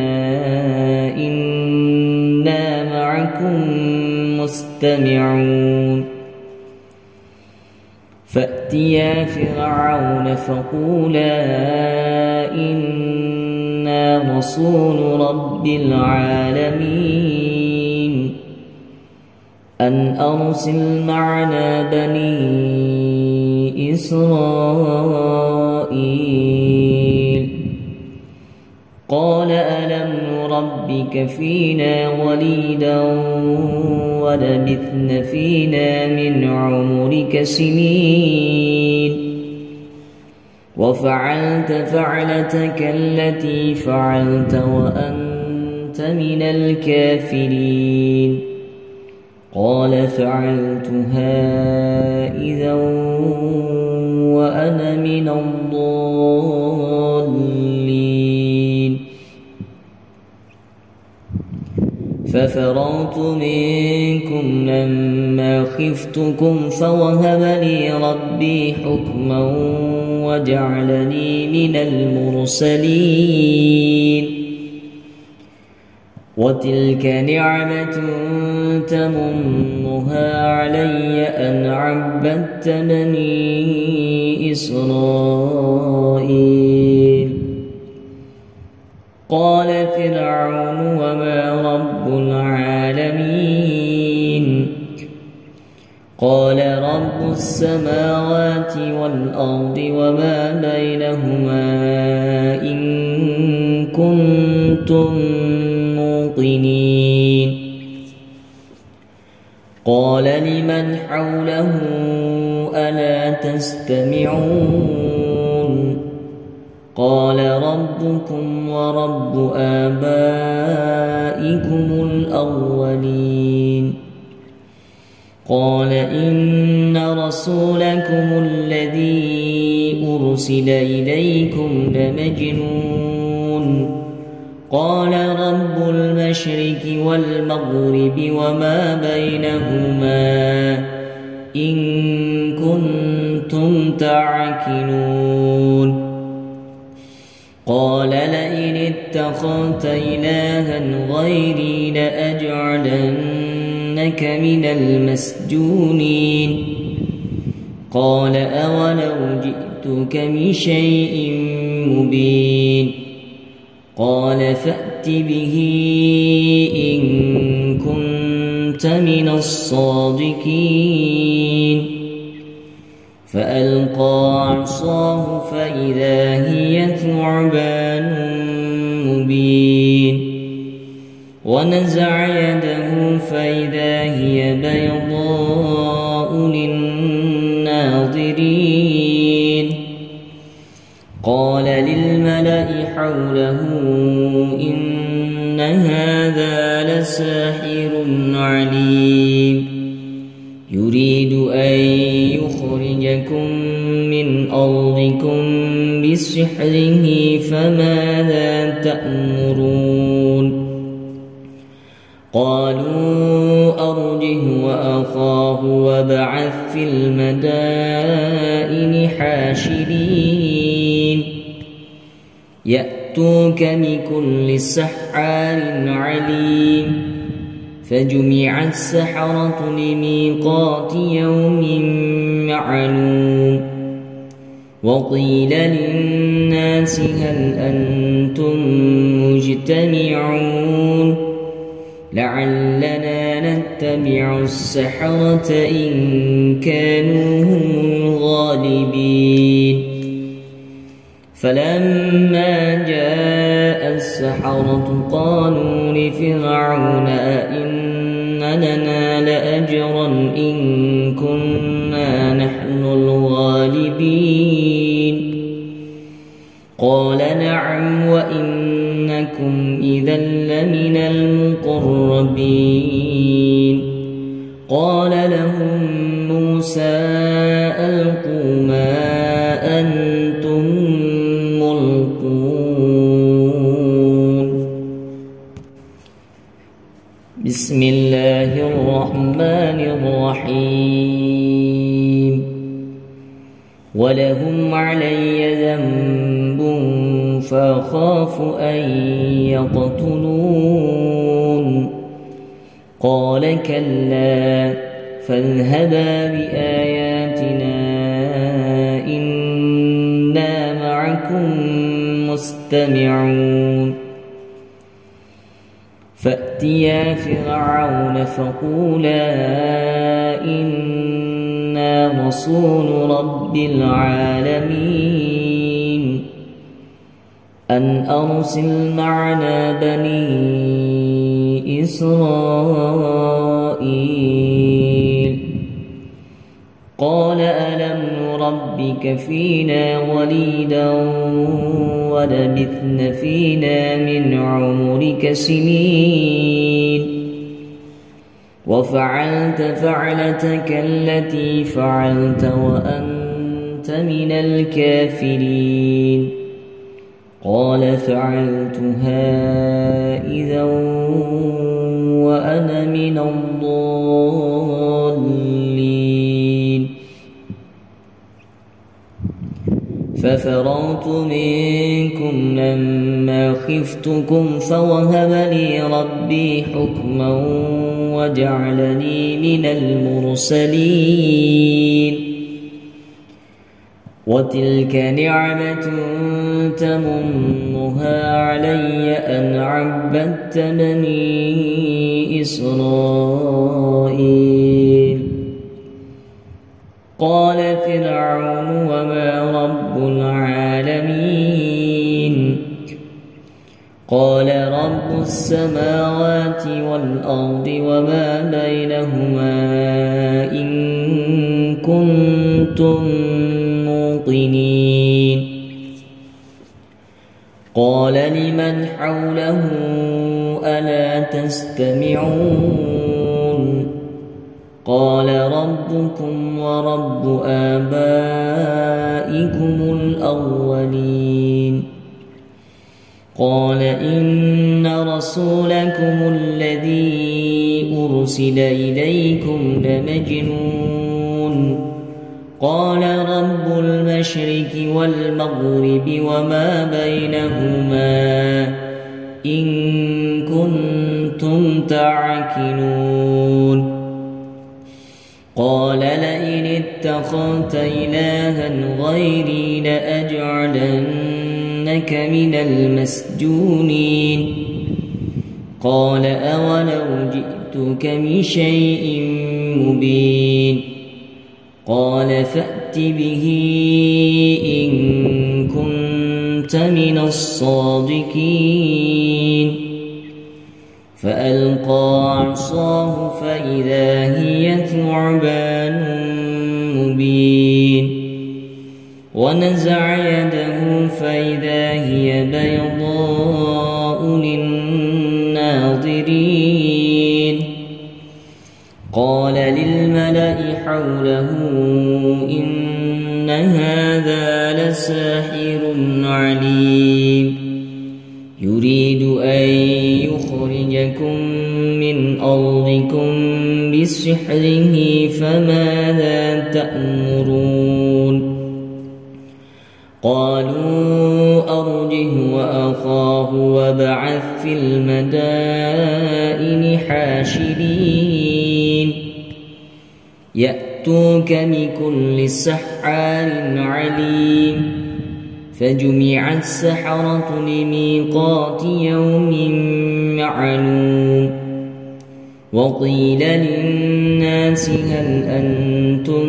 إنا معكم مستمعون فأتيا فرعون فقولا إنا رسول رب العالمين أن أرسل معنا بني إسرائيل قال ألم نربك فينا وليدا ولبثن فينا من عمرك سنين وفعلت فعلتك التي فعلت وأنت من الكافرين قال فعلتها إذا وأنا من الضالين ففررت منكم لما خفتكم فوهب لي ربي حكما وجعلني من المرسلين وتلك نعمة تمنها علي أن عبدت بني إسرائيل قال فرعون وما رب العالمين قال رب السماوات والأرض وما بينهما إن كنتم موقنين قال لمن حوله ألا تستمعون قال ربكم ورب آبائكم الأولين قال إن رسولكم الذي أرسل إليكم لمجنون قال رب المشرق والمغرب وما بينهما إن كنتم تعقلون قال لئن اتخذت إلها غيري لأجعلنك من المسجونين قال أولو جئتك بشيء مبين قال فأت به إن كنت من الصادقين فألقى عصاه فإذا هي ثعبان مبين ونزع يده فإذا هي بيضاء للناظرين قال للملأ حوله إن هذا لساحر عليم يريد أن يخرجكم من أرضكم بسحره فماذا تأمرون قالوا أرجه وأخاه وابعث في المدائن حاشرين يأتوك بكل سحار عليم فجمع السحرة لميقات يوم معلوم وقيل للناس هل أنتم مجتمعون لعلنا نتبع السحرة إن كانوا هم الغالبين فلما جاء السحرة قالوا لفرعون أئن لنا لأجرا إن كنا نحن الغالبين قال نعم وإنكم إذا لمن المقربين قال لهم موسى ألقوا ما أنتم ملقون بسم الله الرحمن الرحيم ولهم علي ذنب فأخاف أن يقتلون قال كلا فاذهبا بآياتنا إنا معكم مستمعون فأتيا فرعون فقولا إنا رسول رب العالمين أن أرسل معنا بني إسرائيل قال ألم نربك فينا وليدا ولبثن فينا من عمرك سنين وفعلت فعلتك التي فعلت وأنت من الكافرين قال فعلتها إذا وأنا من الضالين ففررت منكم لما خفتكم فوهب لي ربي حكما وجعلني من المرسلين وتلك نعمة تمنها علي أن عبدت بني إسرائيل قال فرعون وما رب العالمين قال رب السماوات والأرض وما بينهما إن كنتم موقنين قال لمن حوله ألا تستمعون قال ربكم ورب آبائكم الأولين قال إن رسولكم الذي أرسل إليكم لمجنون قال رب المشرق والمغرب وما بينهما إن كنتم تعقلون قال لئن اتخذت إلها غيري لأجعلنك من المسجونين قال أولو جئتك بشيء مبين قال فأت به إن كنت من الصادقين فألقى عصاه فإذا هي ثعبان مبين ونزع يده فإذا هي بيضاء للناظرين قال للملأ حوله إن هذا لساحر عليم يريد أن يخرجكم من أرضكم بسحره فماذا تأمرون قالوا أرجه وأخاه وابعث في المدائن حاشرين يأتوك بكل سحار عليم فجمع السحرة لميقات يوم معلوم وقيل للناس هل أنتم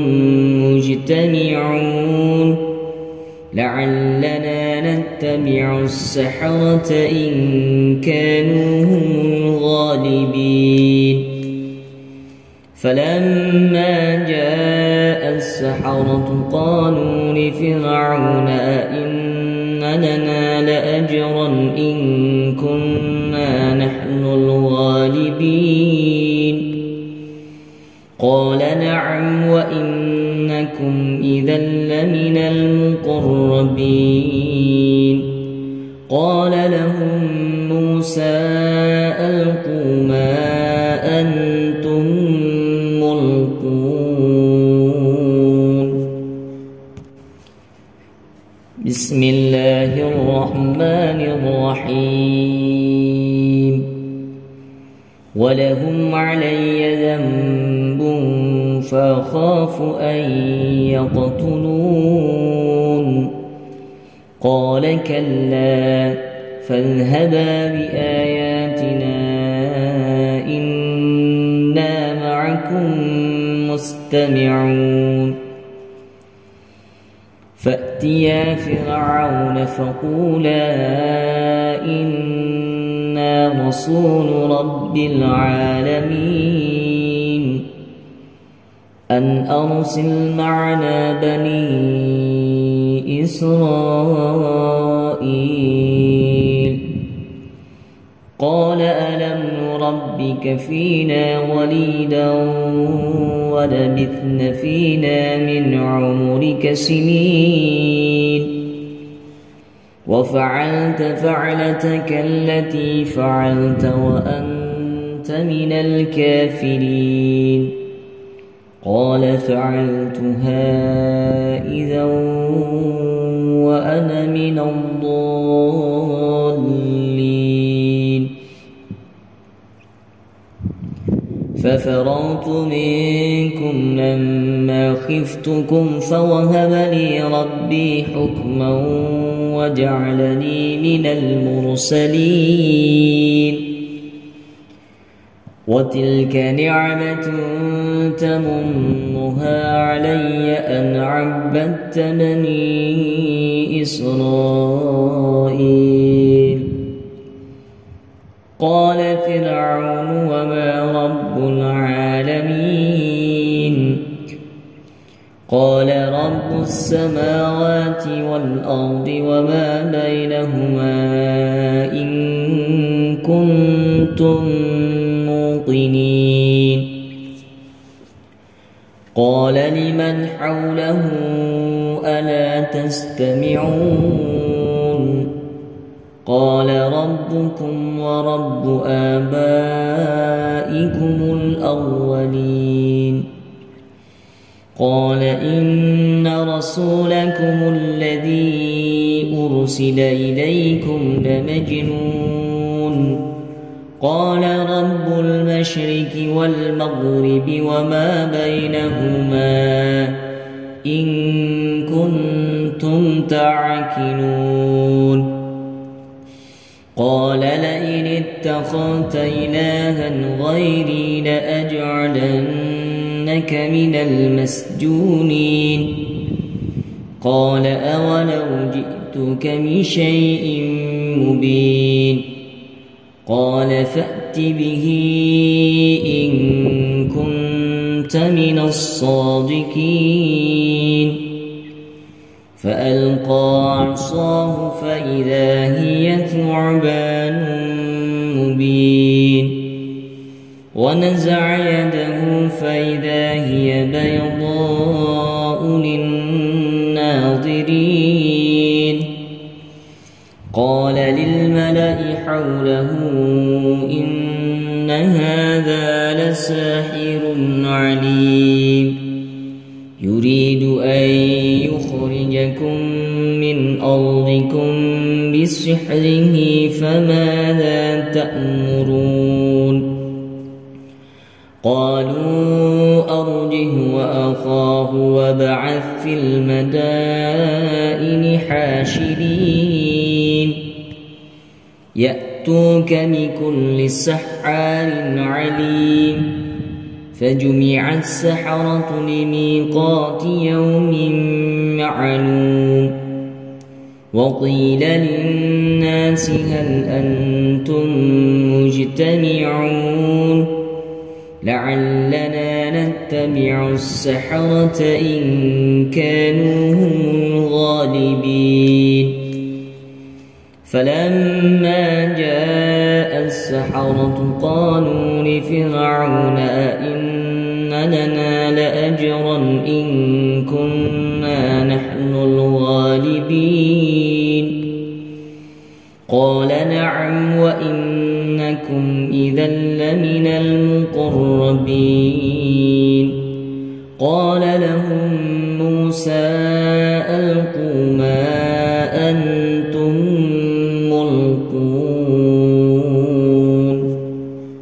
مجتمعون لعلنا نتبع السحرة إن كانوا هم الغالبين فلما جاء السحرة قالوا لفرعون أئن لنا لأجرا إن كنا نحن الغالبين قال نعم وإنكم إذا لمن المقربين قال لهم موسى ألقوا ما أنتم ملقون بسم الله الرحمن الرحيم ولهم علي ذنب فأخاف أن يقتلون قال كلا فاذهبا بآياتنا إنا معكم مستمعون فأتيا فرعون فقولا إنا رسول رب العالمين أن أرسل معنا بني إسرائيل قال ألم نربك فينا وليدا ولبثن فينا من عمرك سنين وفعلت فعلتك التي فعلت وأنت من الكافرين قال فعلتها إذا وأنا من الضالين ففررت منكم لما خفتكم فوهب لي ربي حكما وجعلني من المرسلين وتلك نعمة تمنها علي أن عبدت بني إسرائيل قال فرعون وما رب العالمين قال رب السماوات والأرض وما بينهما إن كنتم موقنين قال لمن حوله ألا تستمعون قال ربكم ورب آبائكم الأولين قال إن رسولكم الذي أرسل إليكم لمجنون قال رب المشرق والمغرب وما بينهما إن كنتم تعقلون قال لئن اتخذت إلها غيري لأجعلنك من المسجونين قال أولو جئتك بشيء مبين قال فأت به إن كنت من الصادقين فألقى عصاه فإذا هي ثعبان مبين ونزع يده فإذا هي بيضاء للناظرين قال للملأ حوله إن هذا لساحر عليم يريد أن يخرجكم من أرضكم بسحره فماذا تأمرون قالوا أرجه وأخاه وابعث في المدائن حاشرين يأتوك بكل سحار عليم فجمع السحرة لميقات يوم معلوم وقيل للناس هل أنتم مجتمعون لعلنا نتبع السحرة إن كانوا هم الغالبين فلما جاء السحرة قالوا لفرعون أئن لنا لأجرا إن كنا نحن الغالبين قال نعم وإنكم إذا لمن المقربين قال لهم موسى ألقوا ما أنتم ملقون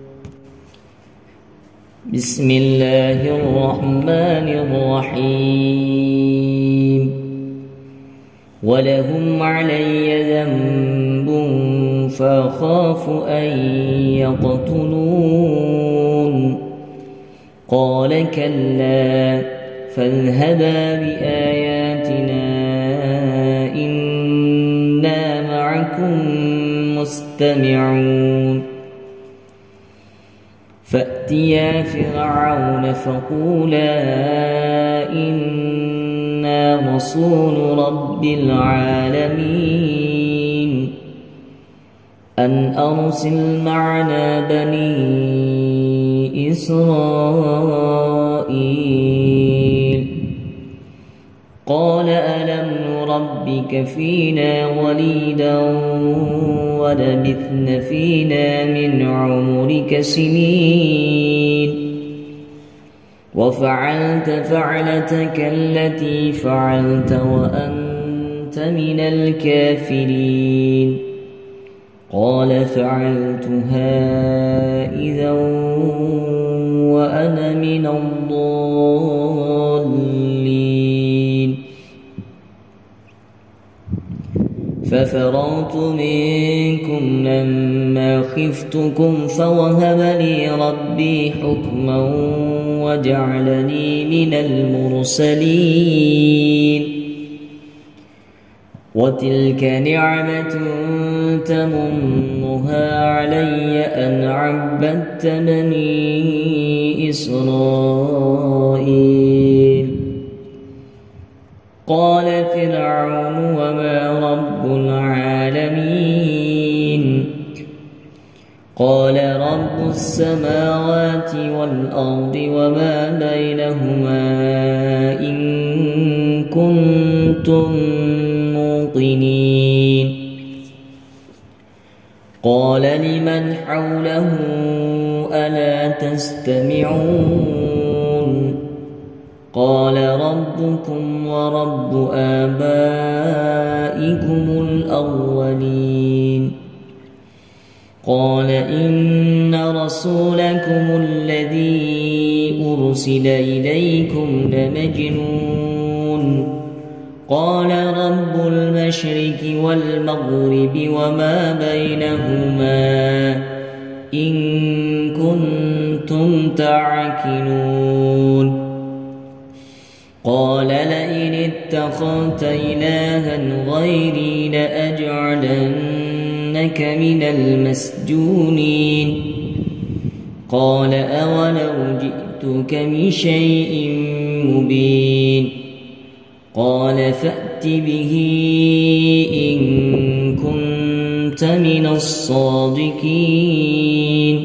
بسم الله الرحمن الرحيم ولهم علي ذنب فأخاف أن يقتلون قال كلا فاذهبا بآياتنا إنا معكم مستمعون فأتيا فرعون فقولا إنا رسول رب العالمين أن أرسل معنا بني إسرائيل قال ألم نربك فينا وليدا ولبثن فينا من عمرك سنين وفعلت فعلتك التي فعلت وأنت من الكافرين قال فعلتها إذا وأنا من الضالين ففررت منكم لما خفتكم فوهب لي ربي حكما وجعلني من المرسلين وتلك نعمة تمنها علي أن عبدت بني إسرائيل قال فرعون وما رب العالمين قال رب السماوات والأرض وما بينهما إن كنتم موقنين قال لمن حوله ألا تستمعون قال ربكم ورب آبائكم الأولين قال إن رسولكم الذي أرسل إليكم لمجنون قال رب المشرق والمغرب وما بينهما إن كنتم تعقلون قال لئن اتخذت إلها غيري لأجعلنك من المسجونين قال أولو جئتك بشيء مبين قال فأت به إن كنت من الصادقين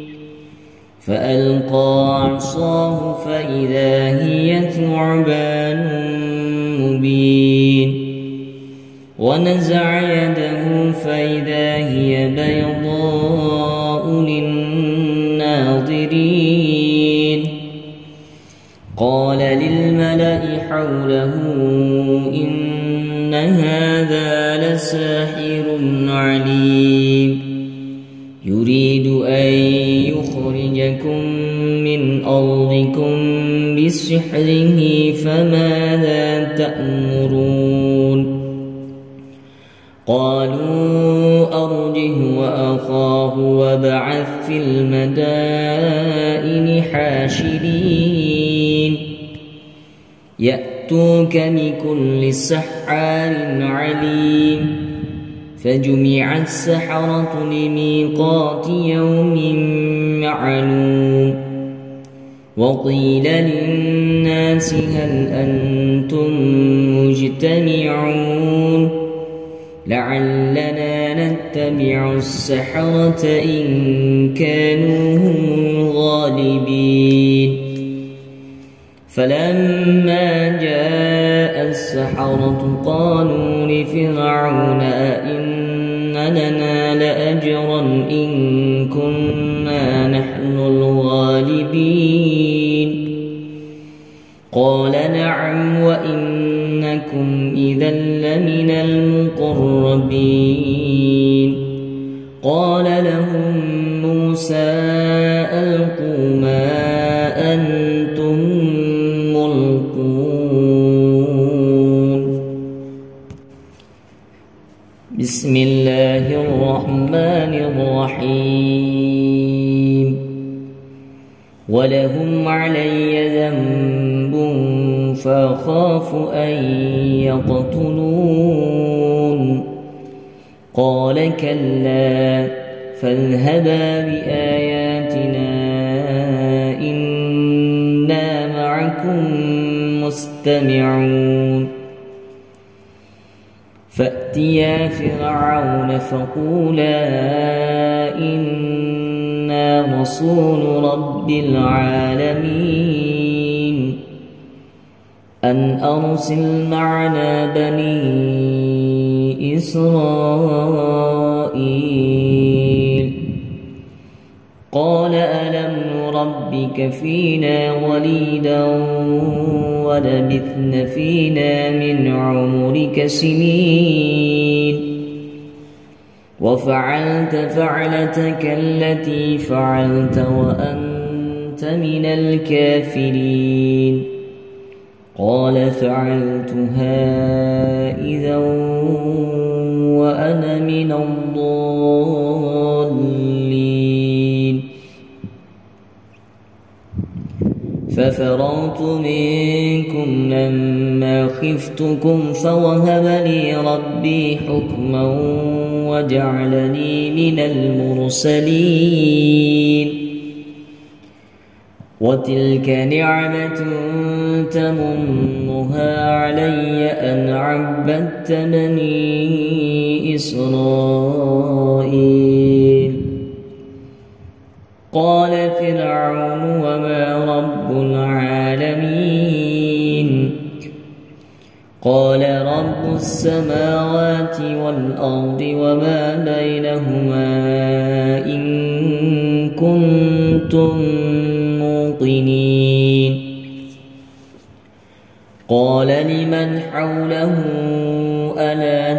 فألقى عصاه فإذا هي ثعبان مبين ونزع يده فإذا هي بيضاء للناظرين قال للملأ حوله إن هذا لساحر عليم يريد أن يخرجكم من أرضكم بسحره فماذا تأمرون قالوا أرجه وأخاه وابعث في المدائن حاشرين يأتوك بكل سحار عليم فجمع السحرة لميقات يوم معلوم وقيل للناس هل أنتم مجتمعون لعلنا نتبع السحرة إن كانوا هم الغالبين فلما جاء السحرة قالوا لفرعون أئن لنا لأجرا إن كنا نحن الغالبين قال نعم وإنكم إذا لمن المقربين قال لهم موسى ألقوا ما أنتم ملقون بسم الله الرحمن الرحيم ولهم علي ذنب فأخاف أن يقتلون قال كلا فاذهبا بآياتنا إنا معكم مستمعون فأتيا فرعون فقولا إنا رسول رب العالمين أن أرسل معنا بني إسرائيل قال ألم نربك فينا وليدا ولبثن فينا من عمرك سنين وفعلت فعلتك التي فعلت وأنت من الكافرين قال فعلتها إذا وأنا من الضالين ففررت منكم لما خفتكم فوهب لي ربي حكما وجعلني من المرسلين وتلك نعمة تمنها علي أن عبدت بني إسرائيل قال فرعون وما رب العالمين قال رب السماوات والأرض وما بينهما إن كنتم موقنين قال لمن حوله ألا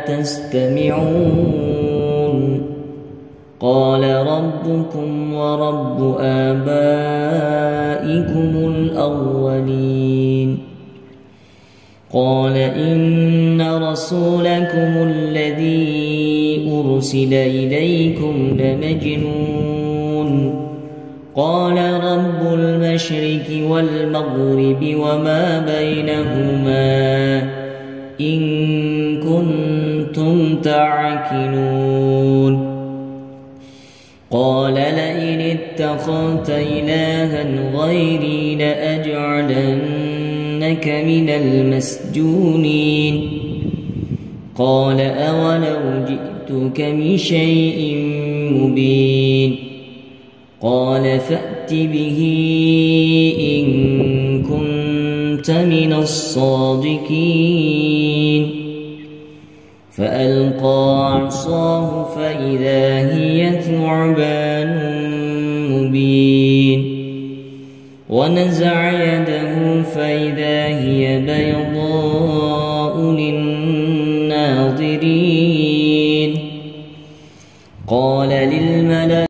تستمعون قال ربكم ورب آبائكم الأولين قال إن رسولكم الذي أرسل إليكم لمجنون قال رب المشرق والمغرب وما بينهما إن كنتم تعقلون قال لئن اتخذت إلها غيري لأجعلنك من المسجونين قال أولو جئتك بشيء مبين قال فأت به إن كنت من الصادقين فألقى عصاه فإذا هي ثعبان مبين ونزع يده فإذا هي بيضاء